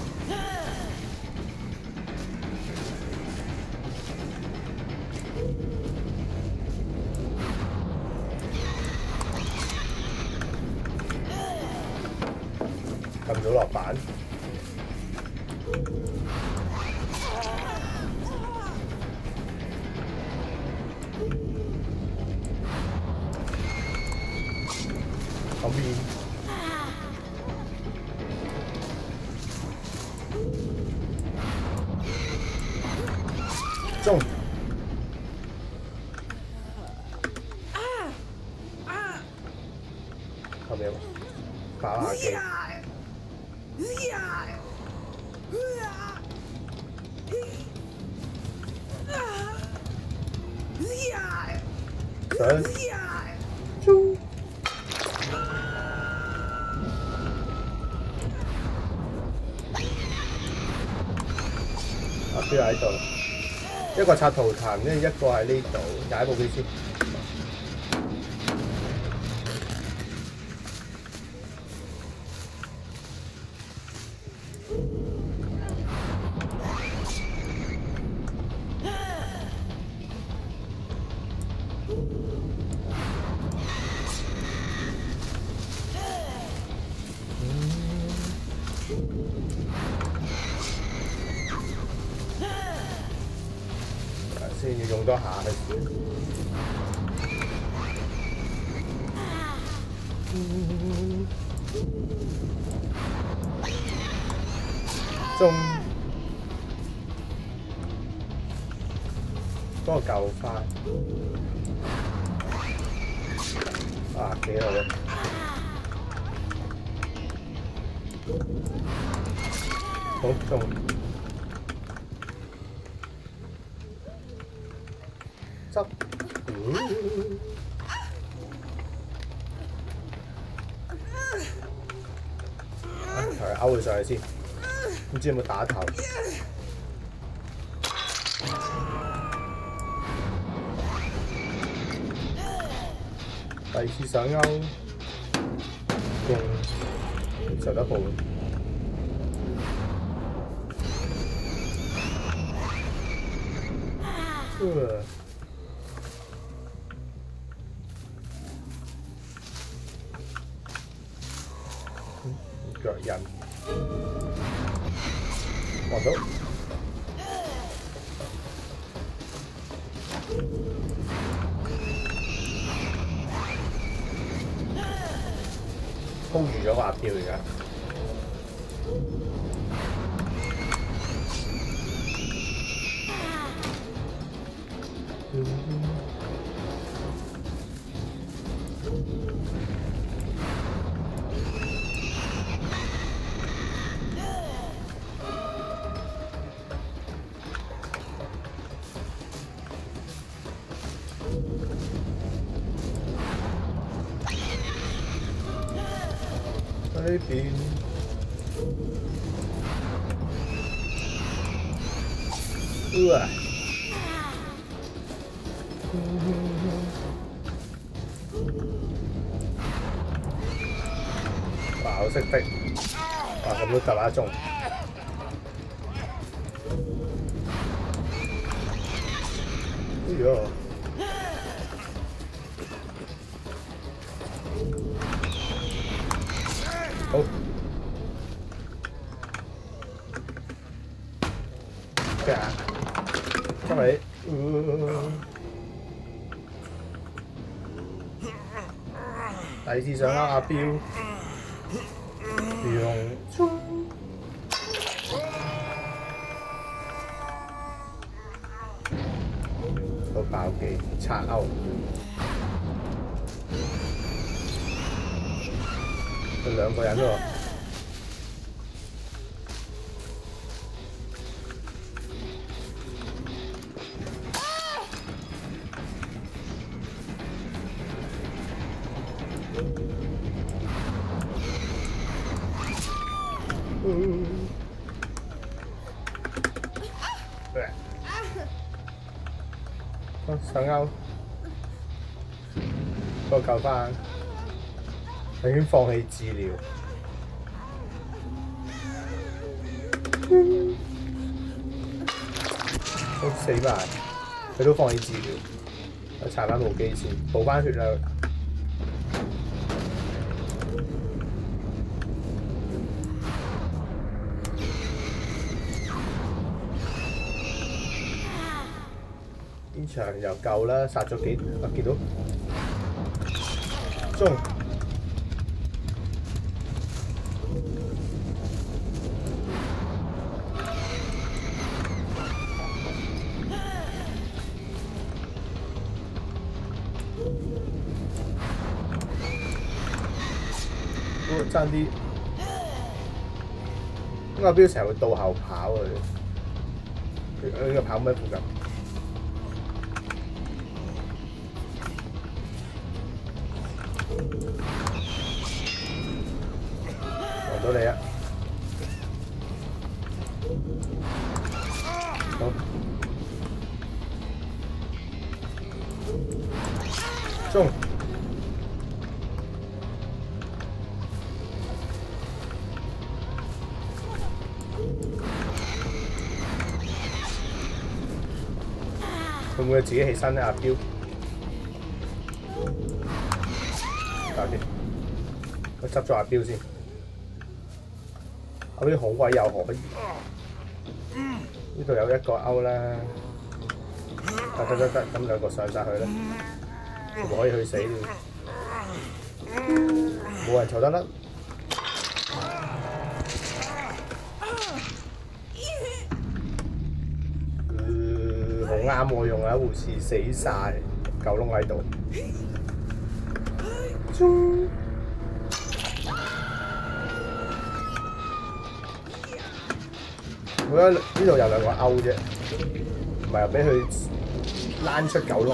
撳咗落板。嗰邊中，後面打下機。想中。阿標喺度，一個刷圖騰，跟住一個喺呢度，踩部機先。先要用多下去。中，幫我救翻。啊，幾好啊！好中。執，佢勾佢上去先，唔知有冇打頭。第二次上勾，中十一步。呃腳印，望到，封住咗個阿標而家。呢邊哇！哇！好識逼，哇！咁都得一中。哎呀！好，咩啊？出嚟，第二次上啦，阿標，用衝，好爆機，拆勾。 兩個人喎。想勾，幫我救翻。我已經放棄治療。都死埋，佢都放棄治療。我搽翻部機先，補翻血啦。場又夠啦，殺咗幾啊見到中，哦爭啲，咁阿標成日會倒後跑啊！佢呢個跑咩附近？到你啊！好，中。會唔會自己起身咧？阿標，搞掂，我執咗阿標先。阿標好鬼有可疑，呢度有一個勾啦，得得得得，咁兩個上晒去啦，全部可以去死了，冇人坐得甩。好啱我用啊！護士死晒，狗窿喺度。我覺得呢度有兩個勾啫，唔係又俾佢躝出狗窿。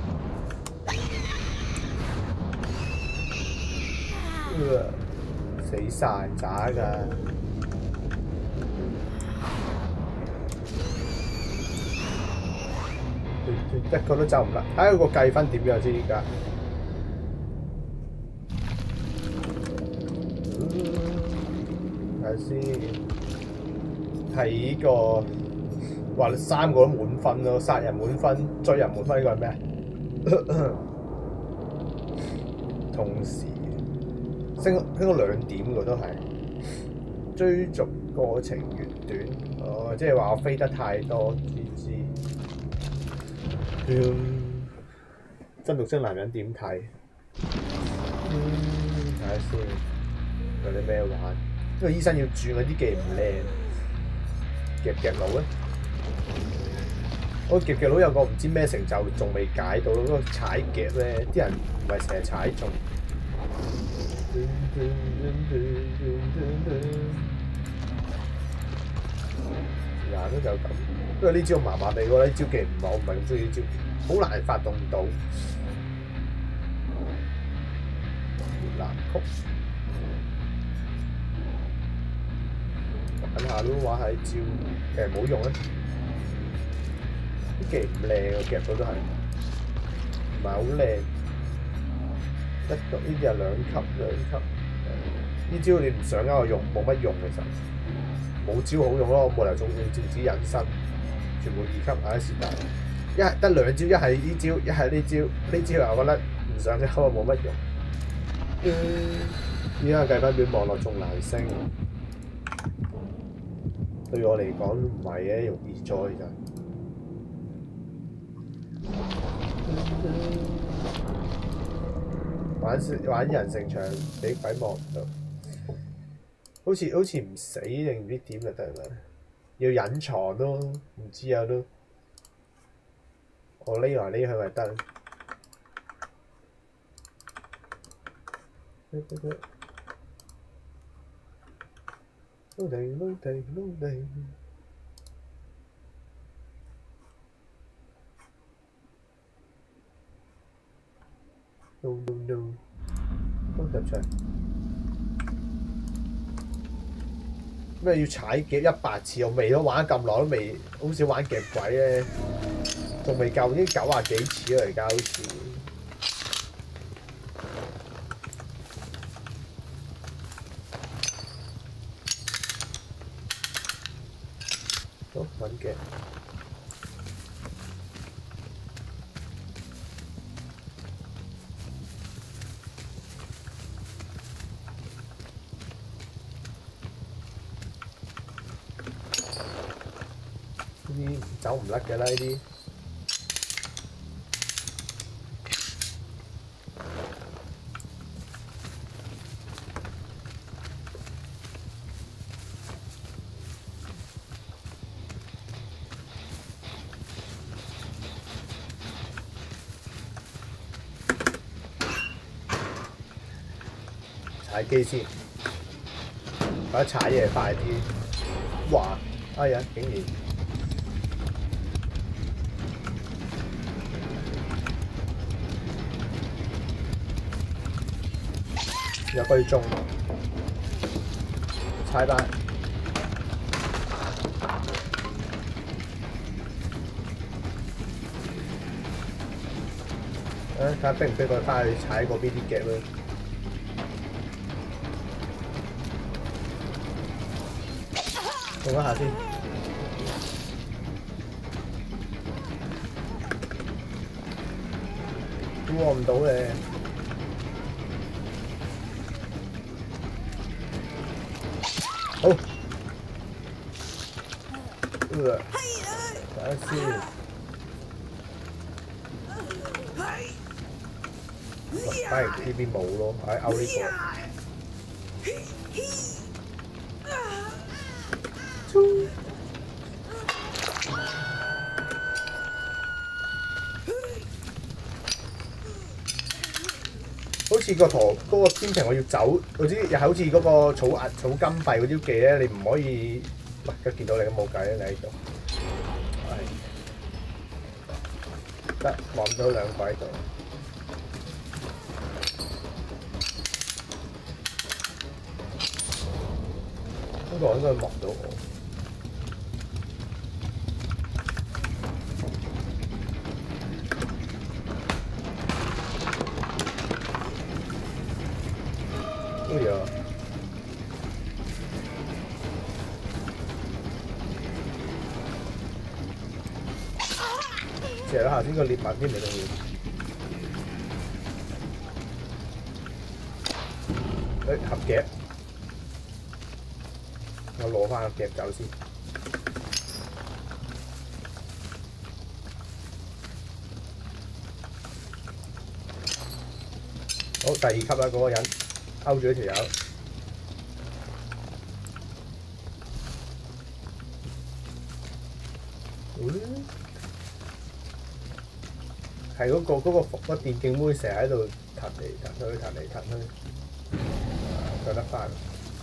死晒渣㗎！一個都走唔甩，睇下個計分點樣先而家。睇下先。係呢個話三個都滿分咯，殺人滿分，追人滿分，呢個係咩？同時升升到兩點喎，都係追逐過程越短，哦，即係話我飛得太多，知知。嗯，真獨身男人點睇？嗯，睇下先，有啲咩玩？因為醫生要轉嗰啲技唔靚。夾夾佬咧，我夾夾佬有個唔知咩成就仲未解到咯，嗰個踩夾咧，啲人唔係成日踩中。嗱都就咁，不過呢招麻麻地喎，呢招技唔係我唔係咁中意呢招，好難發動到。越南曲。玩下咯，玩下啲招，其實冇用啊！啲技唔靚喎，夾到都係唔係好靚。一級呢啲係兩級兩級，呢招你唔想勾我用，冇乜用其實，冇招好用咯。我冇理由仲要照指隱身，全部二級唉是但。一係得兩招，一係呢招，一係呢招，呢招我覺得唔想勾冇乜用。依家計分表望落仲難升。對我嚟講唔係嘅，容易災咋。玩玩人成場俾鬼望唔到，好似好似唔死定唔知點就得啦。要隱藏都唔知啊都，我匿來匿去咪得。 撈地撈地撈地。No no no， 都入場。咩要踩夾一百次？我未都玩咁耐都未，好少玩夾鬼咧，仲未夠，已經九廿幾次啦而家好似。好揾夾。呢啲走唔甩嘅啦，呢啲。踩機先，或者踩嘢快啲。哇！哎呀，竟然〜又可以中，踩單。誒，睇下逼唔逼佢翻去踩嗰邊啲夾咧。用一下先。過唔到咧。好，呃，等下先。反而呢邊冇咯，唉，勾呢個。好似個圖嗰個天平，我要走嗰啲，又好似嗰個儲銀儲金幣嗰啲技咧，你唔可以，喂，一見到你都冇計啦，你喺度，係得望到兩個喺度，呢個應該望到我。哎呀！射咗下先個獵物添，你都要。誒合夾，我攞翻個夾走先。好，第二級啦，嗰個人。勾住一條友，係嗰個嗰個服嗰電競妹成日喺度彈嚟彈去，彈嚟彈去，救得翻。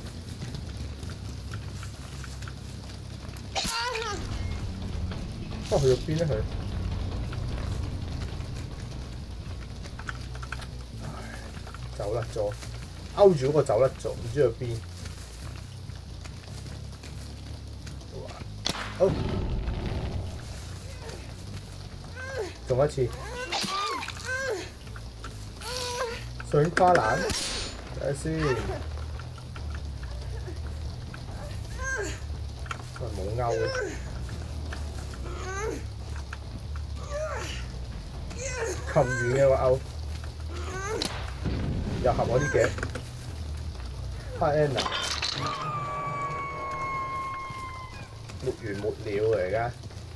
不過去咗邊咧？佢走甩咗。勾住嗰個走甩咗，唔知去邊。好，中一次。上跨欄，睇下先。喂，冇勾嘅。咁遠嘅個勾，又合我啲嘅。Hard Anna， 沒完沒了嚟㗎。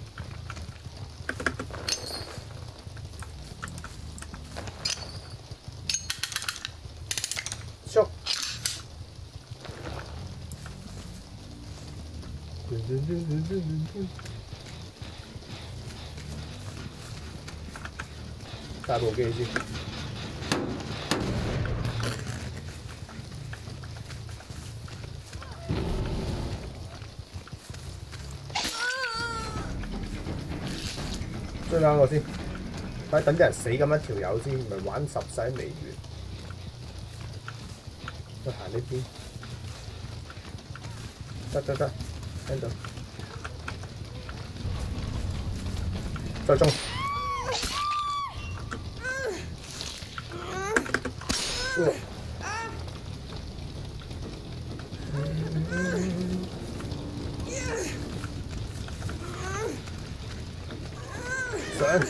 捉！帶部機先。 追翻我先，快等啲人死咁一條友先，唔係玩十世未完。我行呢邊，得得得，聽到，再中。呃上，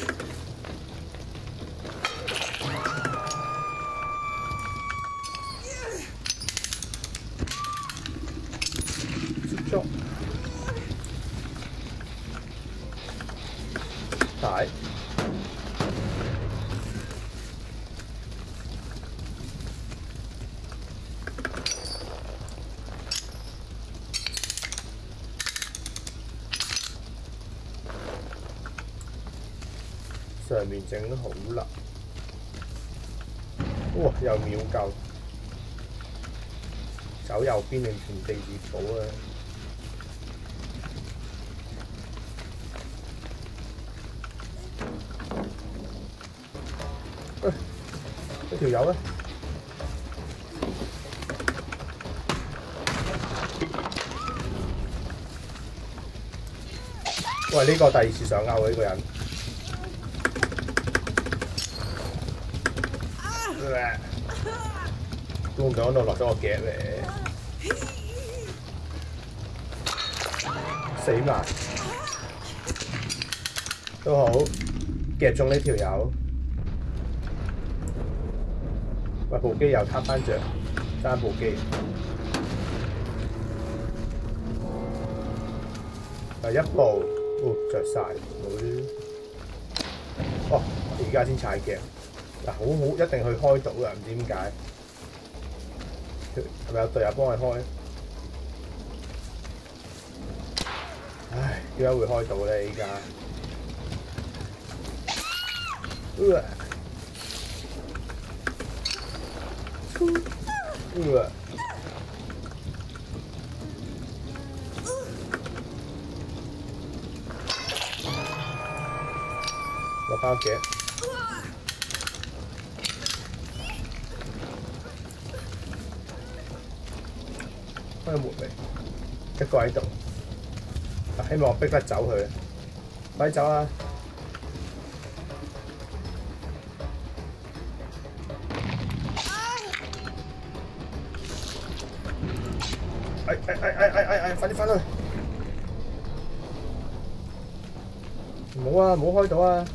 接觸，大，上面整好啦，哇！又秒夠，走右邊定填地字寶啊！喂，嗰條友咧？喂，呢個第二次上鈎喎，呢個人。估唔到嗰度落咗個夾嚟，死埋都好，夾中呢條友。喂，部機又撻翻着，爭部機。第一步，哦，着晒，哦，而家先踩夾。嗱，好好一定去開到㗎，唔知點解，係咪有隊友幫佢開？唉，點解會開到咧？依家，呃，呃，落翻屋企。開門未？一個喺度，希望我逼得走佢，快走啊！哎哎哎哎哎哎！快啲翻去！唔好啊！唔好開到啊！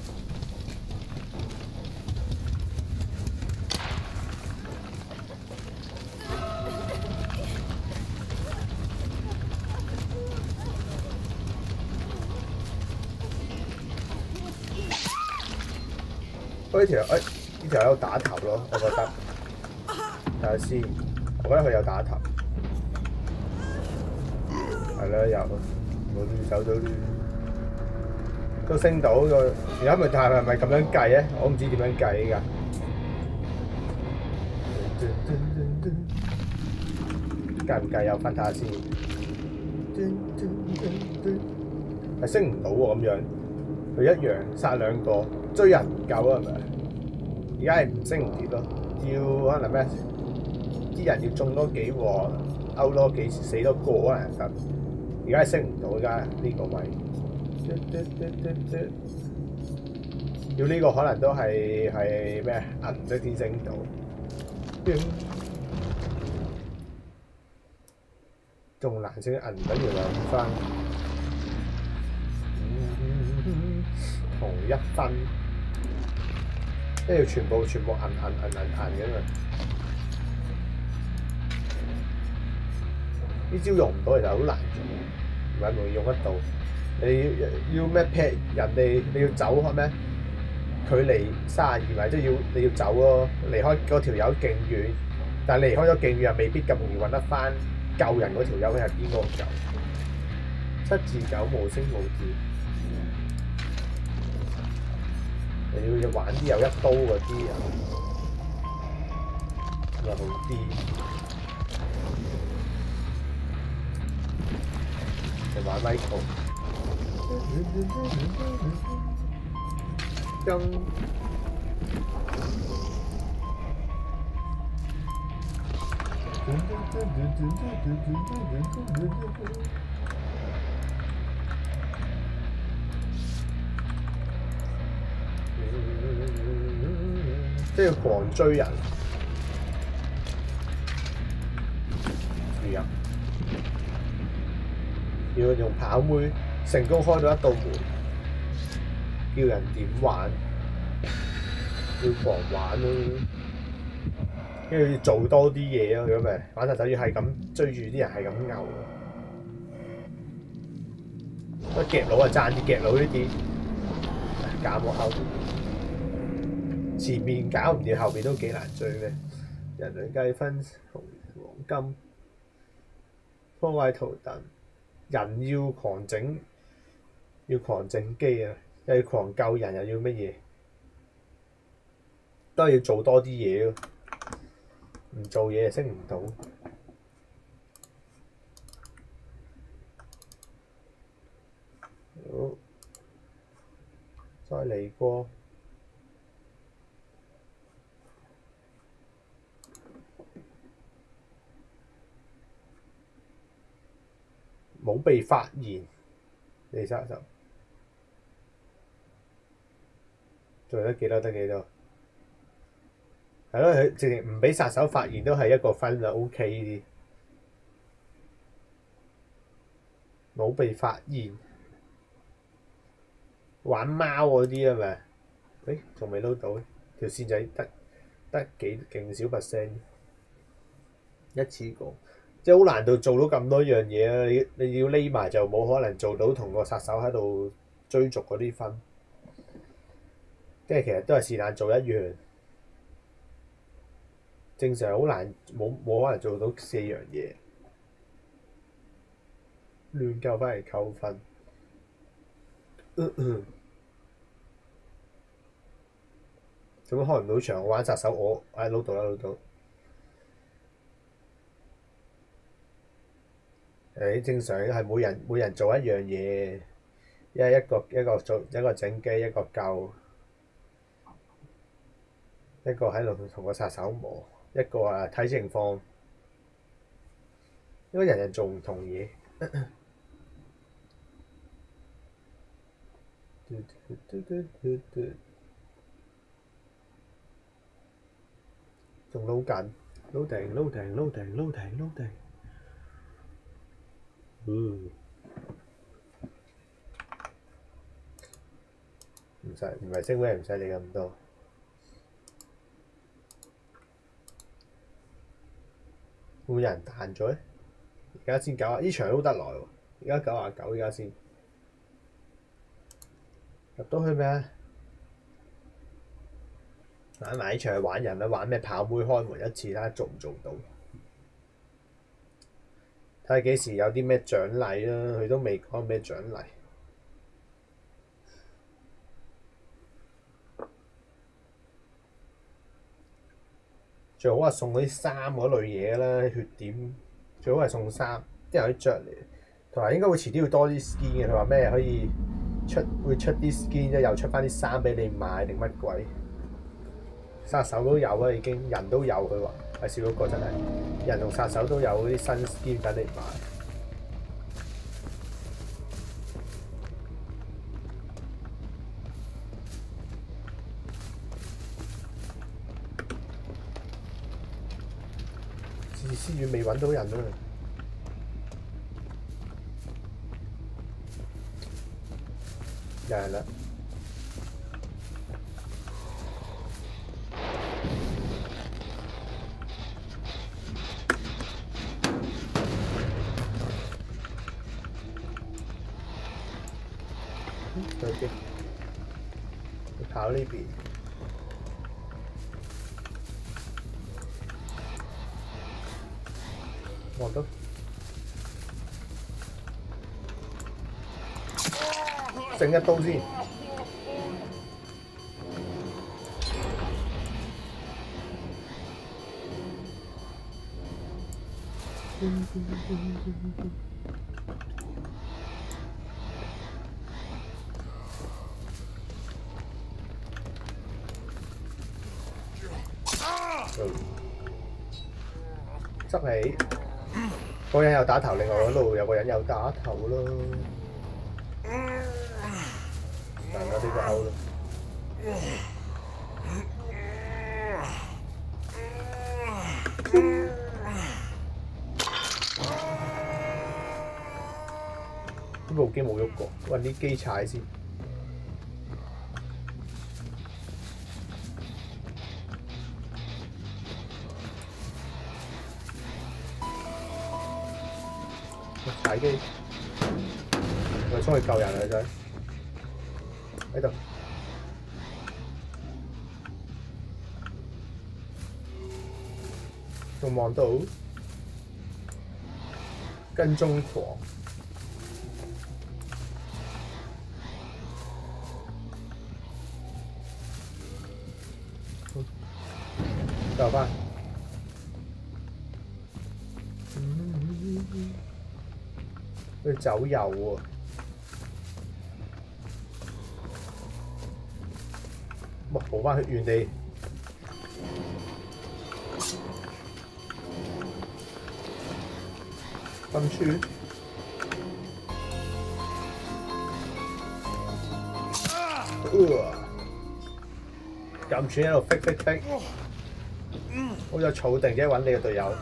呢條誒呢條有打頭咯，我覺得。睇下先，我覺得佢有打頭。係啦，有冇亂走咗啲，都升到個。而家咪係咪咪咁樣計咧？我唔知點樣計㗎。計唔計有分睇下先。係升唔到喎咁樣，佢一樣殺兩個。追人唔夠啊，係咪？而家係唔升唔跌咯，要可能咩？啲人要中多幾鑊，勾多幾次死多個可能得。而家係升唔到，而家呢個位。要呢個可能都係係咩銀色先升到。仲難升銀等於兩分，同一分。即係全部全部銀銀銀銀銀嘅嘛，呢招用唔到其實好難做，唔係容易用得到。你要咩劈人哋？你要走開咩？距離三十二米，即係要你要走咯，離開嗰條友勁遠，但係離開咗勁遠又未必咁容易揾得翻救人嗰條友係邊個救？七至九無聲無字。你要玩啲有一刀嗰啲啊，咪好啲。你玩 Michael， 金。即係要狂追人，注入，要用跑妹成功開到一道門，叫人點玩，要狂玩咯，跟住要做多啲嘢咯，咁咪玩殺手要係咁追住啲人係咁牛，不過夾佬啊爭啲夾佬呢啲，搞我後前面搞唔掂，後面都幾難追嘅。人類計分同黃金破壞圖騰，人要狂整，要狂整機啊！又要狂救人，又要乜嘢？都係要做多啲嘢咯。唔做嘢升唔到。好，再嚟過。冇被發現，你殺手做得幾多得幾多？係咯，佢直情唔俾殺手發現都係一個分就 O K 呢啲。冇被發現，玩貓嗰啲係咪？誒，仲未撈到，條線仔得得幾勁少 percent， 一次過。即係好難度做到咁多樣嘢啊！你你要匿埋就冇可能做到同個殺手喺度追逐嗰啲分，即係其實都係是但做一樣。正常好難冇冇可能做到四樣嘢，亂救翻嚟扣分。做乜開唔到場？我玩殺手我唉撈到啦撈到。誒正常係每人每人做一樣嘢，一一個一個做一個整機，一個救，一個喺度同個殺手磨，一個啊睇情況，因為人人做唔同嘢。仲撈緊，撈定撈定撈定撈定撈定。嗯，唔使唔係升 rank 唔使理咁多。會唔會有人彈咗咧？而家先九啊，呢場都得來喎。而家九啊九，而家先入到去咩？玩埋呢場去玩人啦，玩咩跑妹開門一次，睇下做唔做到。睇下幾時有啲咩獎勵啦，佢都未講咩獎勵。最好係送嗰啲衫嗰類嘢啦，血點最好係送衫，啲人可以着嚟。同埋應該會遲啲會多啲 skin 嘅，佢話咩可以出會出啲 skin 啫，又出翻啲衫俾你買定乜鬼？殺手都有啊，已經人都有佢話。係少嗰個真係，人同殺手都有啲新 skin 等你買。自私院未揾到人啊！有人啦。佢跑呢邊，我都整一刀先。 起，嗰個人有打頭，另外嗰度有個人有打頭咯。但我呢個 out 咯。呢部機冇喐過，揾啲機踩先。踩機，我衝去救人啊！仔喺度，仲望到跟蹤狂。救翻。佢走右喎，哇！補翻去原地，分處，撳住喺度逼逼逼，好似儲定嘅揾你嘅隊友。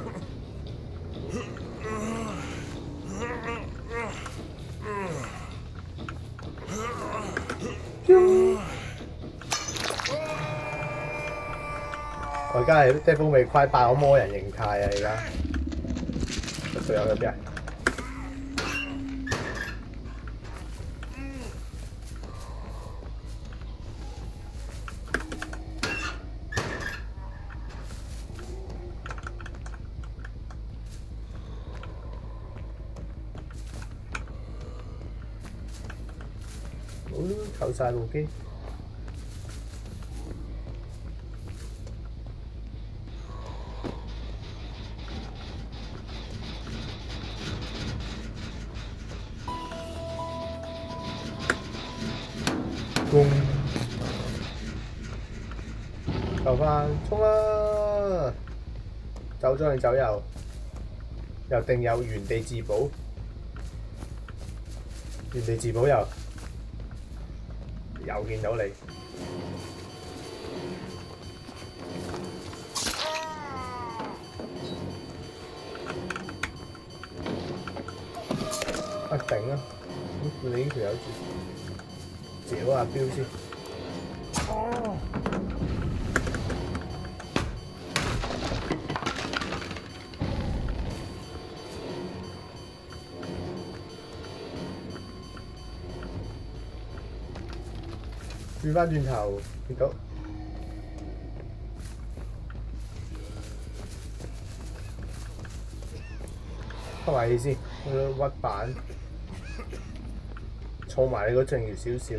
我而家係 Devil May Cry爆魔人形態啊！而家個隊友喺邊啊？好咯，扣晒部機。救翻，衝啦！走咗定走右？又定有原地自保？原地自保又又見到你。啊頂啊！咁你呢條友住，嚼下標先。哦！轉翻轉頭，見到開埋氣先，嗰個屈板儲埋你嗰剩餘少少，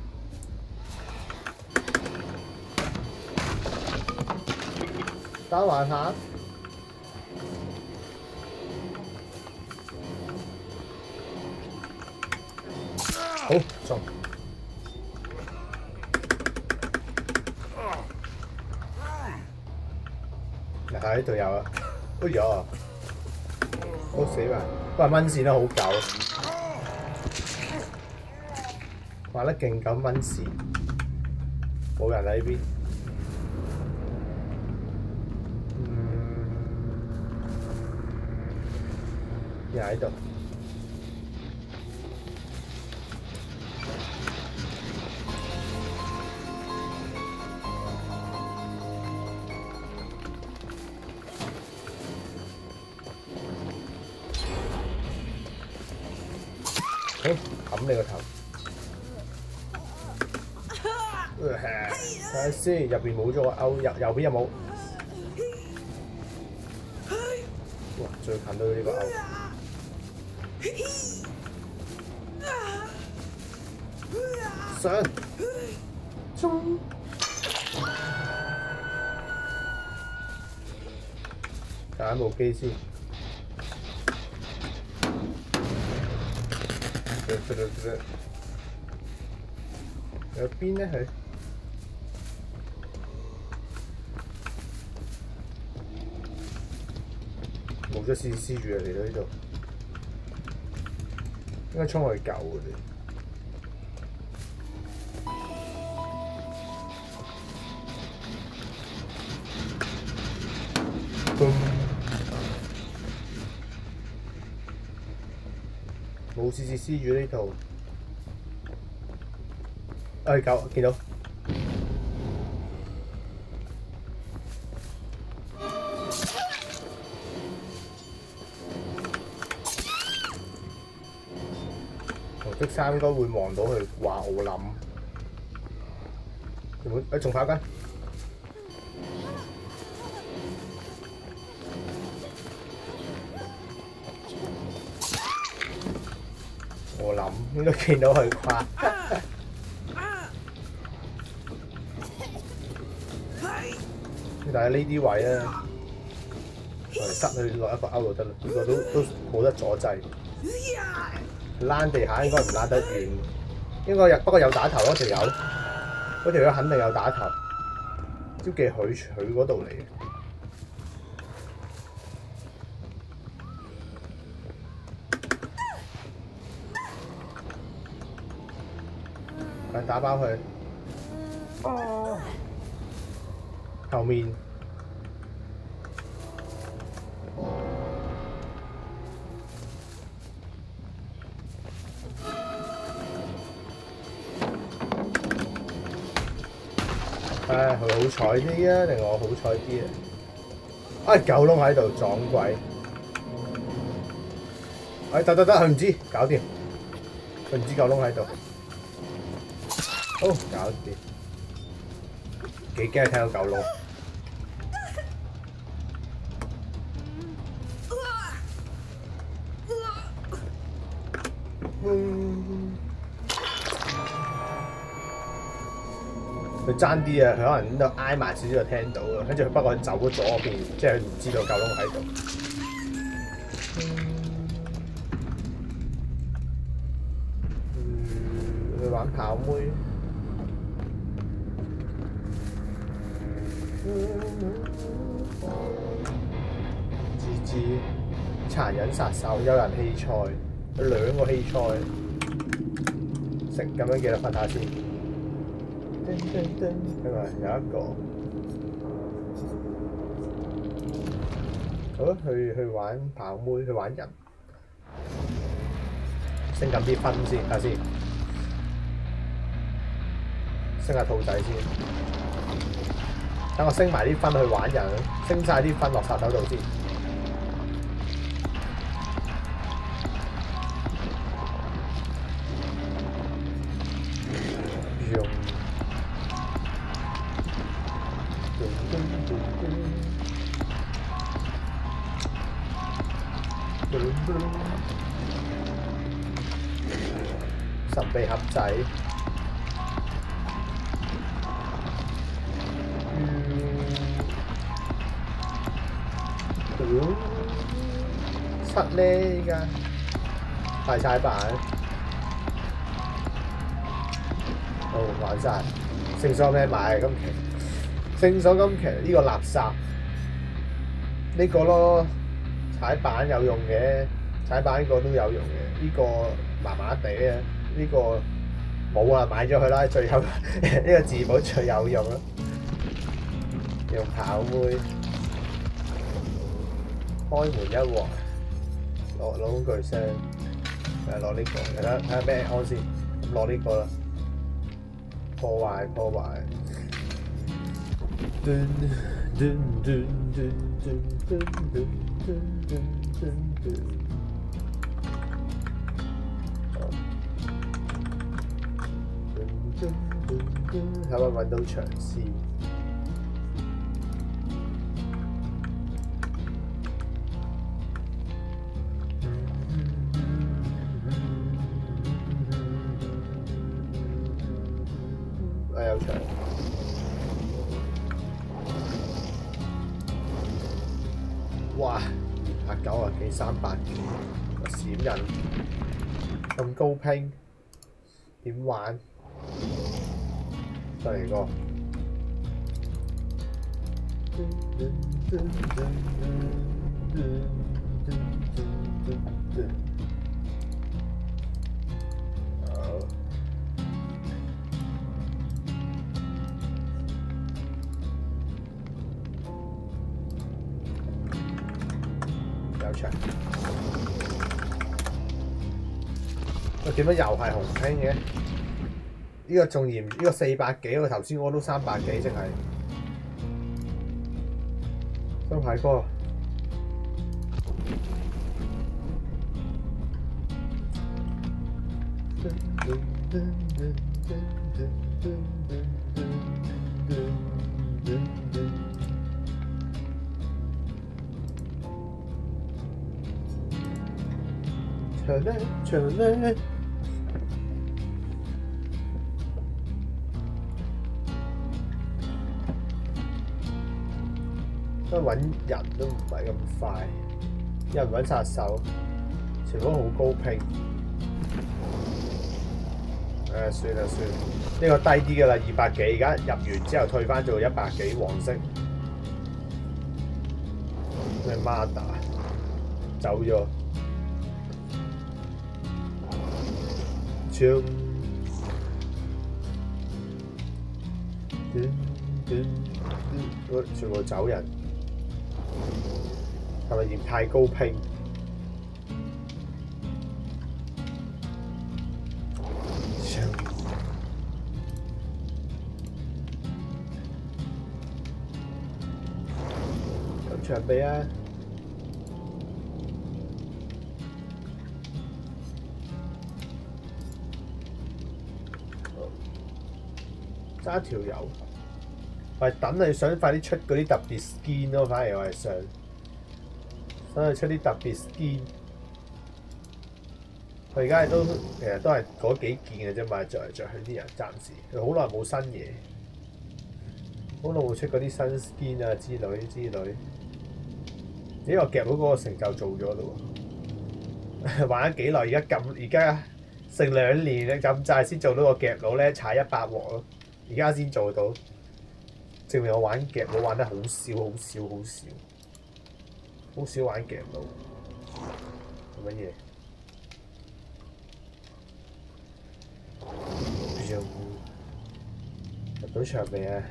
打橫下，好中。喺度有啊！哎呀，好死埋！喂，蚊線都好狗，玩得勁狗蚊線，冇人喺呢邊。嗯，人喺度。好，冚你個頭！睇下先，入邊冇咗個勾，右右邊有冇？哇！最近都呢個勾。上！衝！揀部機先。有邊咧佢？冇咗 C C 住嚟到呢度，應該衝去救佢哋。冇 C C C 住呢度，哎救見到。紅色衫應該會望到佢話我諗，有冇？誒仲跑緊。我諗應該見到佢啩。但係呢啲位咧，我哋塞佢落一個勾就得啦，呢個都都冇得阻滯。躝地下應該唔躝得遠，應該有不過有打頭嗰條友，嗰條友肯定有打頭，招記佢佢嗰度嚟嘅。快打爆佢！哦，後面。唉，佢好彩啲啊，定我好彩啲啊？唉，狗窿喺度撞鬼！唉，得得得，佢唔知，搞掂。佢唔知狗窿喺度。好，搞掂。幾驚聽到狗窿。嗯。佢爭啲啊！佢可能都挨埋少少就聽到啊，跟住佢不過佢走咗左邊，即係佢唔知道狗窿喺度。嗯，去玩跑妹。自治殘忍殺手，有人棄菜，有兩個棄菜，食咁樣記得瞓下先。叮叮叮，係咪有一個？好，去去玩跑妹，去玩人，升緊啲分先，睇下先，升下兔仔先。等我升埋啲分去玩人，升晒啲分落殺手度先。神秘盒仔，嗯，七咧依家大踩板，好玩晒。聖所咩買今期？聖所今期呢個垃圾，呢個咯。踩板有用嘅，踩板呢個都有用嘅，呢、這個麻麻地啊，呢、這個冇啊，買咗佢啦，最後呢個自保最有用啦，用跑妹開門一鑊，攞攞工具箱，誒攞呢個，睇下睇下咩安先，咁攞呢個啦，破壞破壞。Dun, dun, dun, dun, dun, dun, dun, dun, dun, dun, dun. 睇下揾到長絲，啊有長。哇！八九啊幾三百幾，閃人咁高拼，點玩？再嚟個。 喂，點解又係紅拼嘅？呢個仲嚴，呢個四百幾，我頭先我都三百幾，淨係新牌哥。長咧，長咧。都揾人都唔係咁快，有人揾殺手，全部都好高拼。誒、啊，算啦算啦，呢、這個低啲㗎啦，二百幾，而家入完之後退翻做一百幾黃色。咩 Mada 走咗，唱。全部走人，係咪嫌太高拼？咁長臂啊！揸條友。我係等你想快啲出嗰啲特別 skin 咯，反而我係想想佢出啲特別 skin。佢而家都其實都係嗰幾件嘅啫嘛，着嚟着去啲人暫時佢好耐冇新嘢，好耐冇出嗰啲新 skin 啊之類之類。咦？我夾到嗰個成就做咗咯喎，玩咗幾耐？而家撳而家成兩年咧咁滯先做到個夾佬咧，踩一百鑊咯，而家先做到。證明我玩夾佬玩得好少好少好少，好少玩夾佬。係乜嘢？入到場未啊？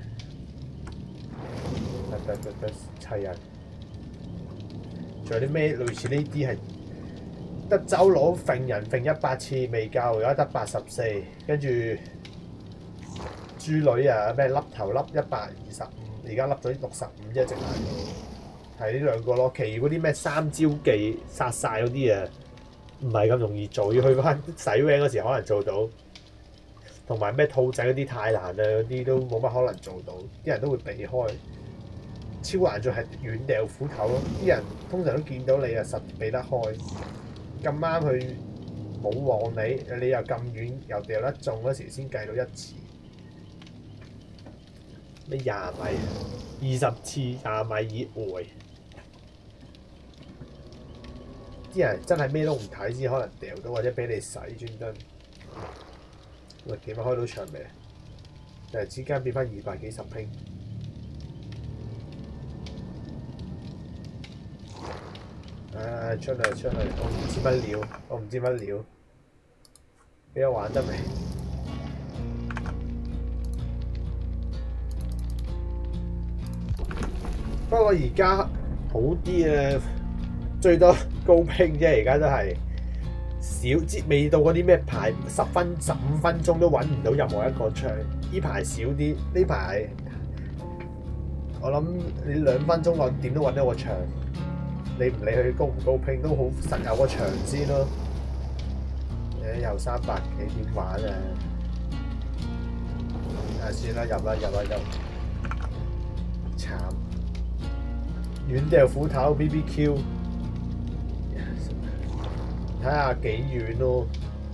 得得得得，齊人。仲有啲咩類似呢啲係德州佬揈人揈一百次未夠，而家得八十四，跟住。豬女啊，咩粒頭粒一百二十五，而家粒咗六十五啫，淨係係呢兩個咯。其餘嗰啲咩三招技殺晒嗰啲啊，唔係咁容易做，要去翻洗 van 嗰時可能做到。同埋咩兔仔嗰啲太難啦，嗰啲都冇乜可能做到，啲人都會避開。超難做係遠掉斧頭咯，啲人通常都見到你啊，實避得開。咁啱佢冇望你，你又咁遠又掉得中嗰時先計到一次。咩廿米、二十次廿米以外，啲人真係咩都唔睇先可能掉到，或者俾你洗專登。喂，點解開到場未？突然之間變翻二百幾十拼。啊！出嚟出嚟！我唔知乜料，我唔知乜料。俾我玩得未？不過而家好啲啊，最多高拼啫。而家都係少，之未到嗰啲咩排十分、十五分鐘都揾唔到任何一個場。呢排少啲，呢排我諗你兩分鐘內點都揾到個場。你唔理佢高唔高拼，都好實有個場先咯。誒，又三百幾點玩啊？啊，算啦，入啦入啦入。慘！遠掉斧頭 B B Q， 睇下幾遠咯。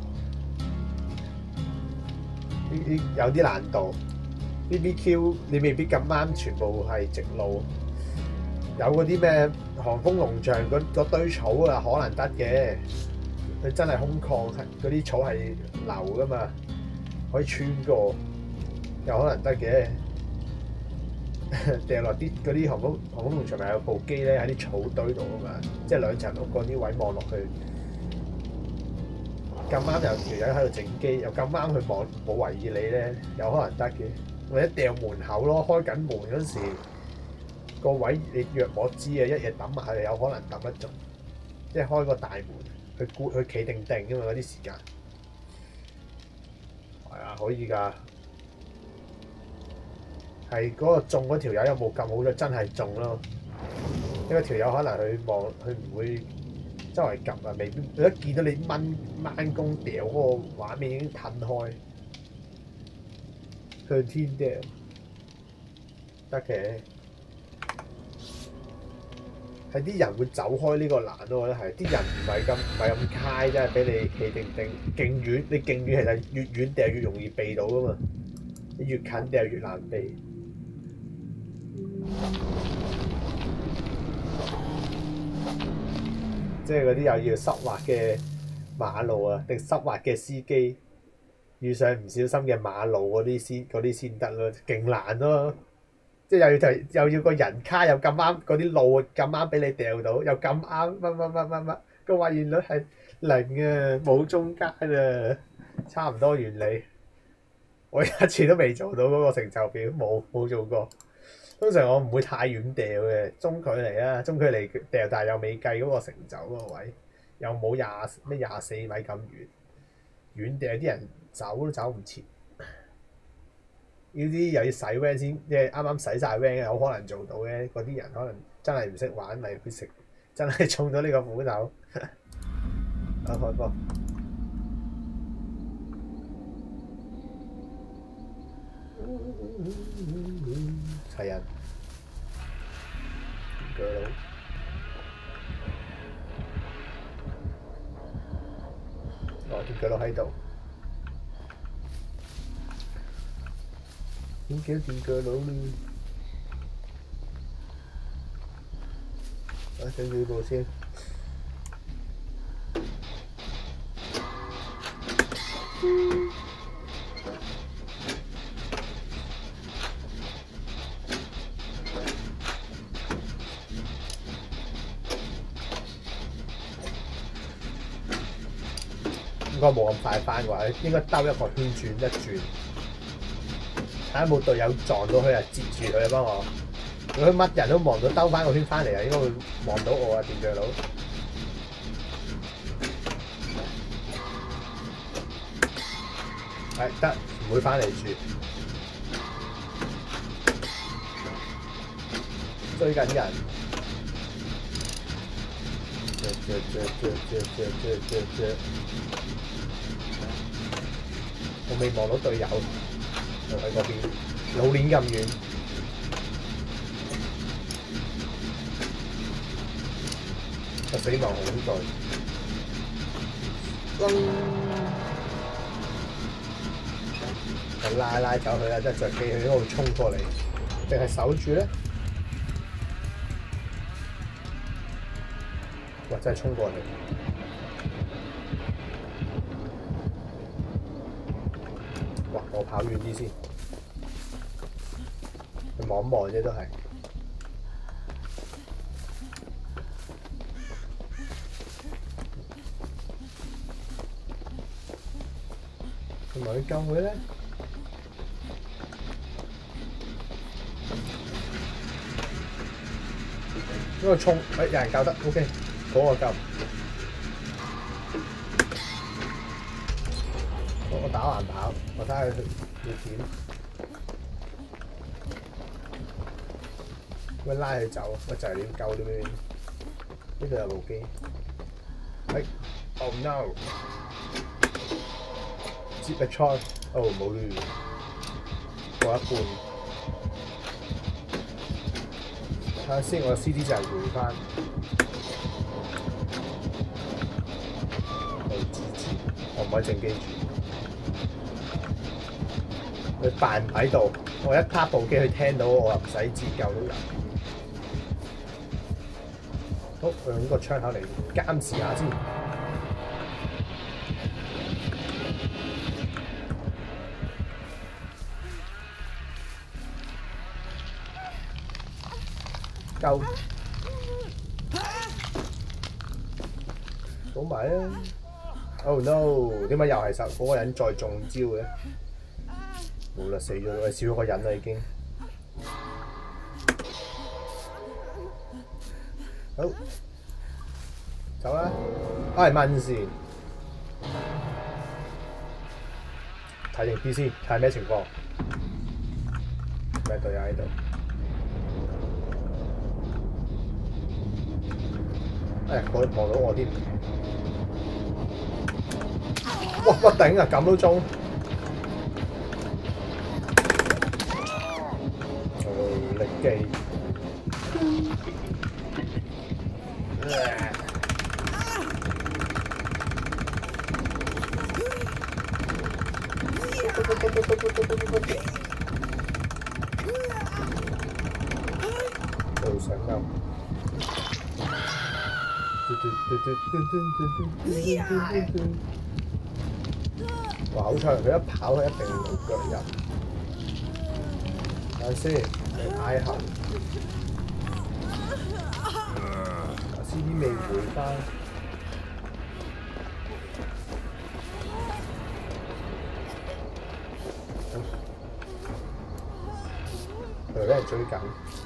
呢啲有啲難度。B B Q 你未必咁啱，全部係直路。有嗰啲咩寒風農場嗰堆草啊，可能得嘅。佢真係空曠，嗰啲草係流噶嘛，可以穿過，有可能得嘅。掉落啲嗰啲寒風寒風農場咪有部機咧，喺啲草堆度啊嘛，即係兩層屋嗰啲位望落去。咁啱有條友喺度整機，又咁啱佢望冇懷疑你咧，有可能得嘅。或者掉門口咯，開緊門嗰時。個位你若我知啊，一嘢抌埋去有可能抌得中。 即係開個大門去顧去企定定㗎嘛嗰啲時間。係啊，可以㗎。係嗰個中嗰條友有冇咁好彩？真係中咯。因為條友可能佢望佢唔會周圍及啊，未必佢一見到你掹掹弓掉嗰個畫面已經褪開，向天掉得嘅。係啲人會走開呢個欄咯，我覺得係啲人唔係咁唔係咁揩，真係俾你企定定，勁遠你勁遠其實越遠掉越容易避到噶嘛，你越近掉越難避。即係嗰啲又要濕滑嘅馬路啊，定濕滑嘅司機遇上唔小心嘅馬路嗰啲先嗰啲先得咯，勁難咯。即係又要就又要個人卡又咁啱嗰啲路咁啱俾你掉到，又咁啱乜乜乜乜乜，個還原率係零啊，冇中間啊，差唔多原理。我一次都未做到嗰個成就表，冇冇做過。通常我唔會太遠掉嘅，中距離啊，中距離掉，但係又未計嗰個成就嗰個位，又冇廿咩廿四米咁遠，遠掉啲人走都走唔切。呢啲又要洗 van 先，即係啱啱洗晒 van 嘅，有可能做到嘅。嗰啲人可能真係唔識玩，咪會食，真係中咗呢個苦頭。啊，開波！齊人，電鋸佬，哦，電鋸佬喺度。點叫電鋸佬呢？我整幾部先。應該冇咁快翻啩，應該兜一個圈轉一轉。睇下有冇隊友撞到佢啊，截住佢啊，幫我。如果乜人都望到，兜翻個圈翻嚟啊，應該會望到我啊，電鋸佬。係得，唔會翻嚟住。追緊人。追追追追追追追追追！我未望到隊友。就喺嗰邊，老鏈咁遠，個死亡恐懼，就拉拉走佢啦，即係着機佢應該會衝過嚟，定係守住咧？哇！真係衝過嚟！哇！我跑遠啲先，你望一望啫都係。同埋去救佢咧，嗰個衝，誒有人救得 ，OK， 嗰個救。我打橫跑，我睇下佢要點。咁拉佢走，我就係你要救呢邊。呢度有部機。係 ，Oh no！ 接個 charge， 哦冇亂，過一半。睇下先，我 C D 就係回翻。我支持，我唔可以正機住。佢扮唔喺度，我一撻部機佢聽到，我又唔使自救到人。好，用呢個窗口嚟監視下先。救！倒埋啦 ！Oh no！ 點解又係受嗰個人再中招嘅？冇啦，死咗啦！少咗個人啦已經。好， 走啦！唉，問先，睇定啲先，睇咩情況？咩隊友喺度？哎，佢望到我啲，哇！我頂啊，咁都中！哦，力技。路上啱。哇！好長，佢一跑佢一定冇腳印。睇下先，你挨後。C D 未回翻。佢俾人追緊。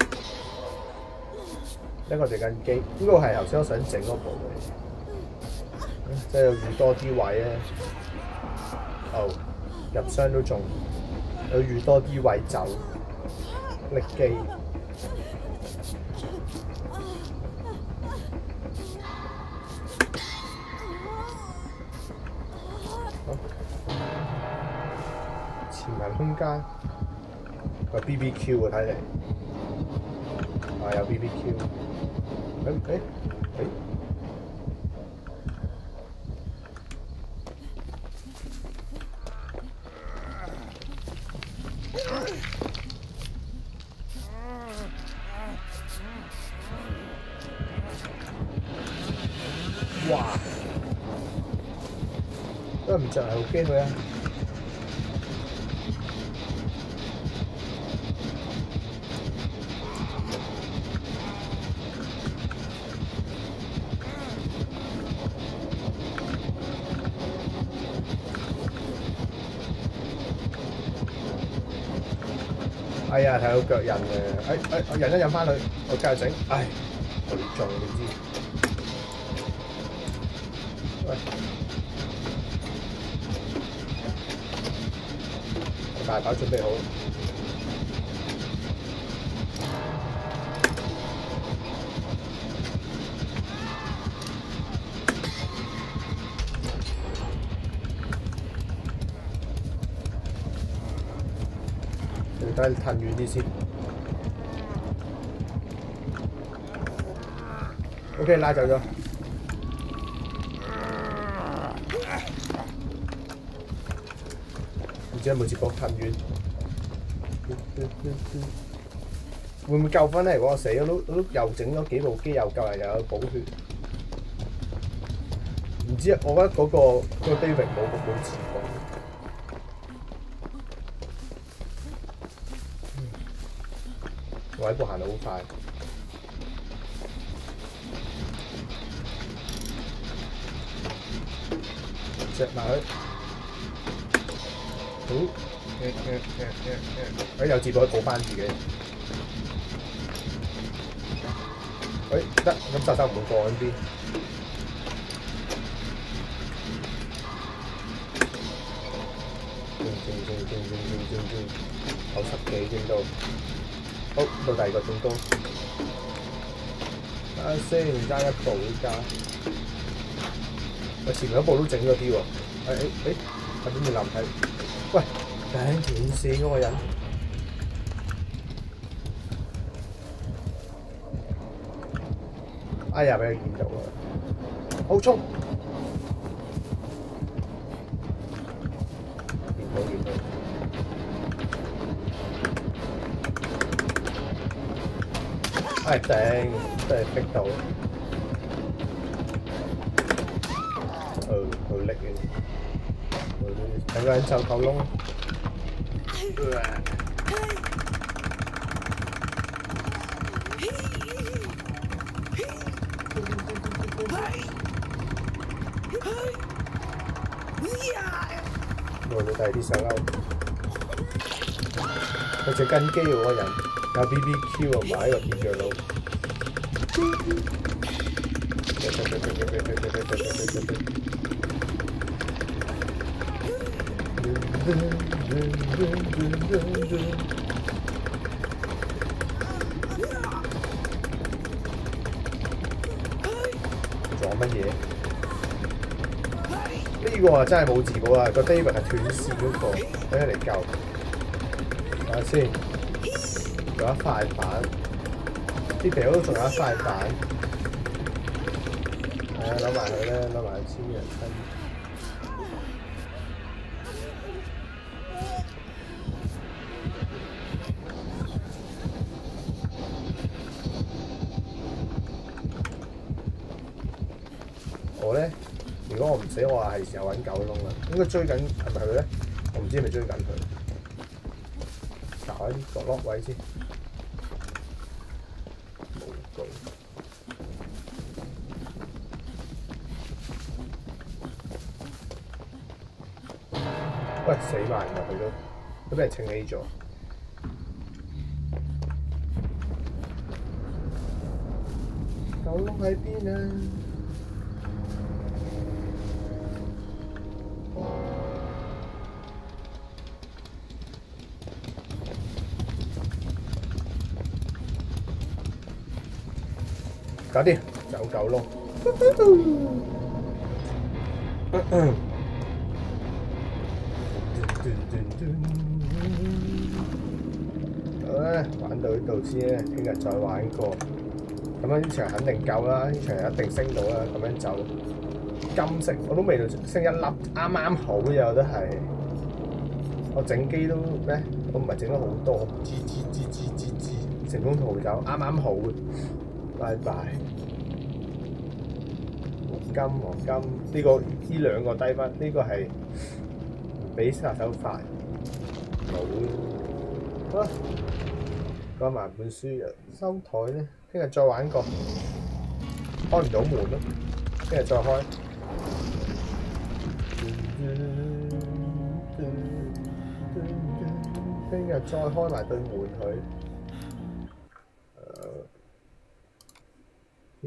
一個直緊機，呢個係頭先我想整嗰部嚟，即係要預多啲位咧。哦，入傷都中，要預多啲位走，力機。好，潛行空間，個 B B Q 喎睇嚟，啊有 B B Q。誒誒誒！哇！都唔着係好驚佢啊！哎呀，睇到腳印嘅，哎哎，我忍一忍翻佢，我繼續整，唉，我哋中你知。喂，我大把準備好。等佢褪遠啲先。OK， 拉走咗。唔知有冇接過褪遠？會唔會救翻咧？如果我死咗，都都又整咗幾部機，又救人又有補血。唔知啊，我覺得嗰、嗰個嗰、嗰個 David 冇冇自爆。我喺步行得好快，隻埋佢，好，誒誒誒誒誒，誒有自爆補翻自己，誒得，咁殺手唔會過嗰邊，轉轉轉轉轉轉轉轉，九十幾轉到。好，到第二個中刀，睇下先，爭一步呢家。喂，前兩步都整咗啲喎。誒誒誒，喺邊面樓梯？喂，頂斷線嗰個人。哎呀，俾佢見到啦！好衝！見到見到。唉頂，真係逼到，哦，好力嘅，兩個人就夠窿。我哋第二啲手勾，佢隻跟機喎嗰個人。有 B B Q 同埋呢個鐵腳佬， 撞乜嘢？呢個啊真係冇自保啊！個 David 係斷線嗰個，等佢嚟救。睇下先，仲有一塊板，啲皮都仲有一塊板。係啊，攞埋佢咧，攞埋千人親。我咧，如果我唔死，我話係時候揾九窿啦。應該追緊係咪佢咧？我唔知係咪追緊佢。搞喺角落位先。冇具。喂，死埋㗎佢都，都俾人清起咗。九窿喺邊啊？搞掂，走九窿。好啦，玩到呢度先咧，聽日再玩過。咁樣呢場肯定夠啦，呢場一定升到啦。咁樣走，金色我都未到升一粒，啱啱好又都係。我整機都咩？我唔係整咗好多，吱吱吱吱吱吱，成功逃走，啱啱好。拜拜。黃金黃金，呢、這個呢兩個低分，呢、這個係唔俾殺手快。冇啊！講埋本書啊，收台咧，聽日再玩過。開唔到門咯，聽日再開。聽日再開埋對門佢。一。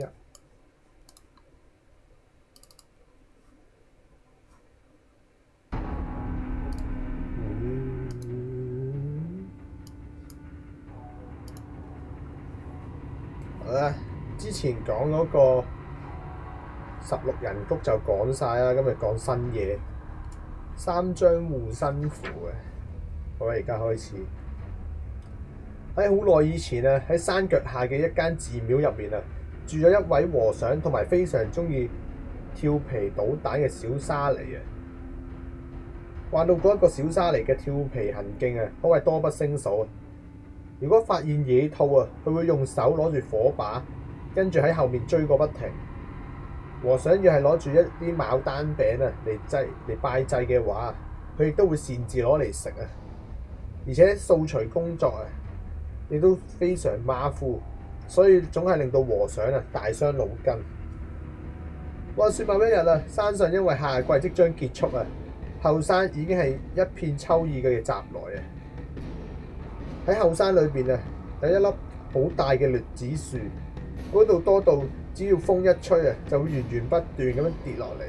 好啦，之前講嗰個十六人谷就講晒啦，今日講新嘢，三張護身符嘅。好啦，而家開始。喺好耐以前啊，喺山腳下嘅一間寺廟入面啊，住咗一位和尚同埋非常中意調皮搗蛋嘅小沙彌啊。話到嗰一個小沙彌嘅調皮行徑啊，可謂多不勝數啊！如果發現野兔啊，佢會用手攞住火把，跟住喺後面追個不停。和尚要係攞住一啲牡丹餅啊嚟祭嚟拜祭嘅話，佢亦都會擅自攞嚟食啊！而且掃除工作啊，亦都非常馬虎，所以總係令到和尚啊大傷腦筋。話說某一日啊，山上因為夏季即將結束啊，後山已經係一片秋意嘅襲來啊！喺後山裏邊啊，有一粒好大嘅栗子樹，嗰度多到只要風一吹啊，就會源源不斷咁樣跌落嚟。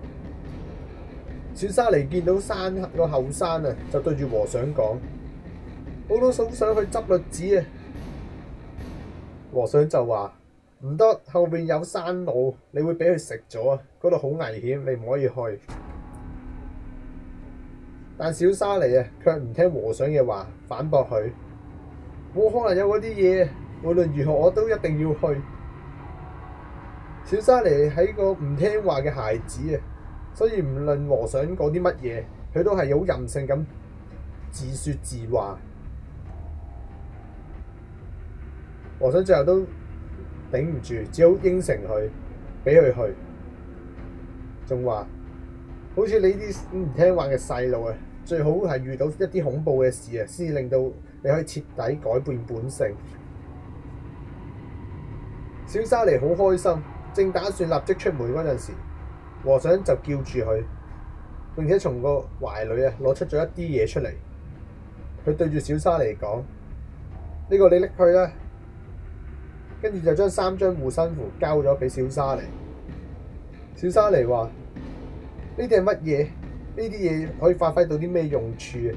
小沙彌見到山個後山啊，就對住和尚講：我都好想去執栗子啊！和尚就話：唔得，後邊有山路，你會俾佢食咗啊！嗰度好危險，你唔可以去。但小沙彌啊，卻唔聽和尚嘅話，反駁佢：冇可能有嗰啲嘢，無論如何我都一定要去。小沙彌係個唔聽話嘅孩子啊，所以唔論和尚講啲乜嘢，佢都係好任性咁自説自話。和尚最後都頂唔住，只好應承佢，俾佢去。仲話：好似你啲唔聽話嘅細路啊，最好係遇到一啲恐怖嘅事啊，先至令到你可以徹底改變本性。小沙彌好開心，正打算立即出門嗰陣時，和尚就叫住佢，並且從個懷裏啊攞出咗一啲嘢出嚟。佢對住小沙彌講：呢個你拎去啦。跟住就將三張護身符交咗俾小沙彌， 小沙彌話：呢啲係乜嘢？呢啲嘢可以發揮到啲咩用處啊？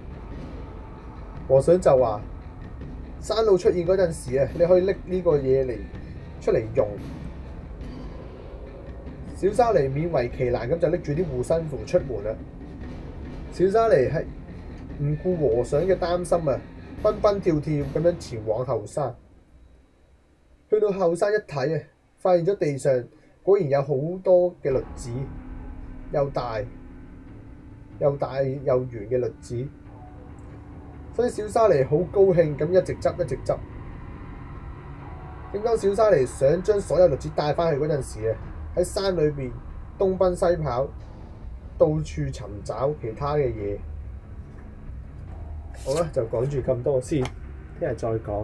和尚就話：山路出現嗰陣時啊，你可以拎呢個嘢嚟出嚟用。小沙彌勉為其難咁就拎住啲護身符出門啦。小沙彌係唔顧和尚嘅擔心啊，蹦蹦跳跳咁樣前往後山。去到後山一睇啊，發現咗地上果然有好多嘅栗子，又大又大又圓嘅栗子，所以小沙彌好高興咁一直執一直執。正當小沙彌想將所有栗子帶返去嗰陣時啊，喺山裏邊東奔西跑，到處尋找其他嘅嘢。好啦，就講住咁多先，聽日再講。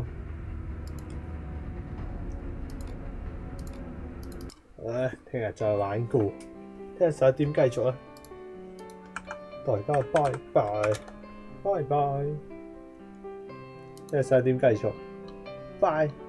唉，聽日再玩過，聽日十一點繼續啊！大家拜拜，拜拜，聽日十一點繼續，拜。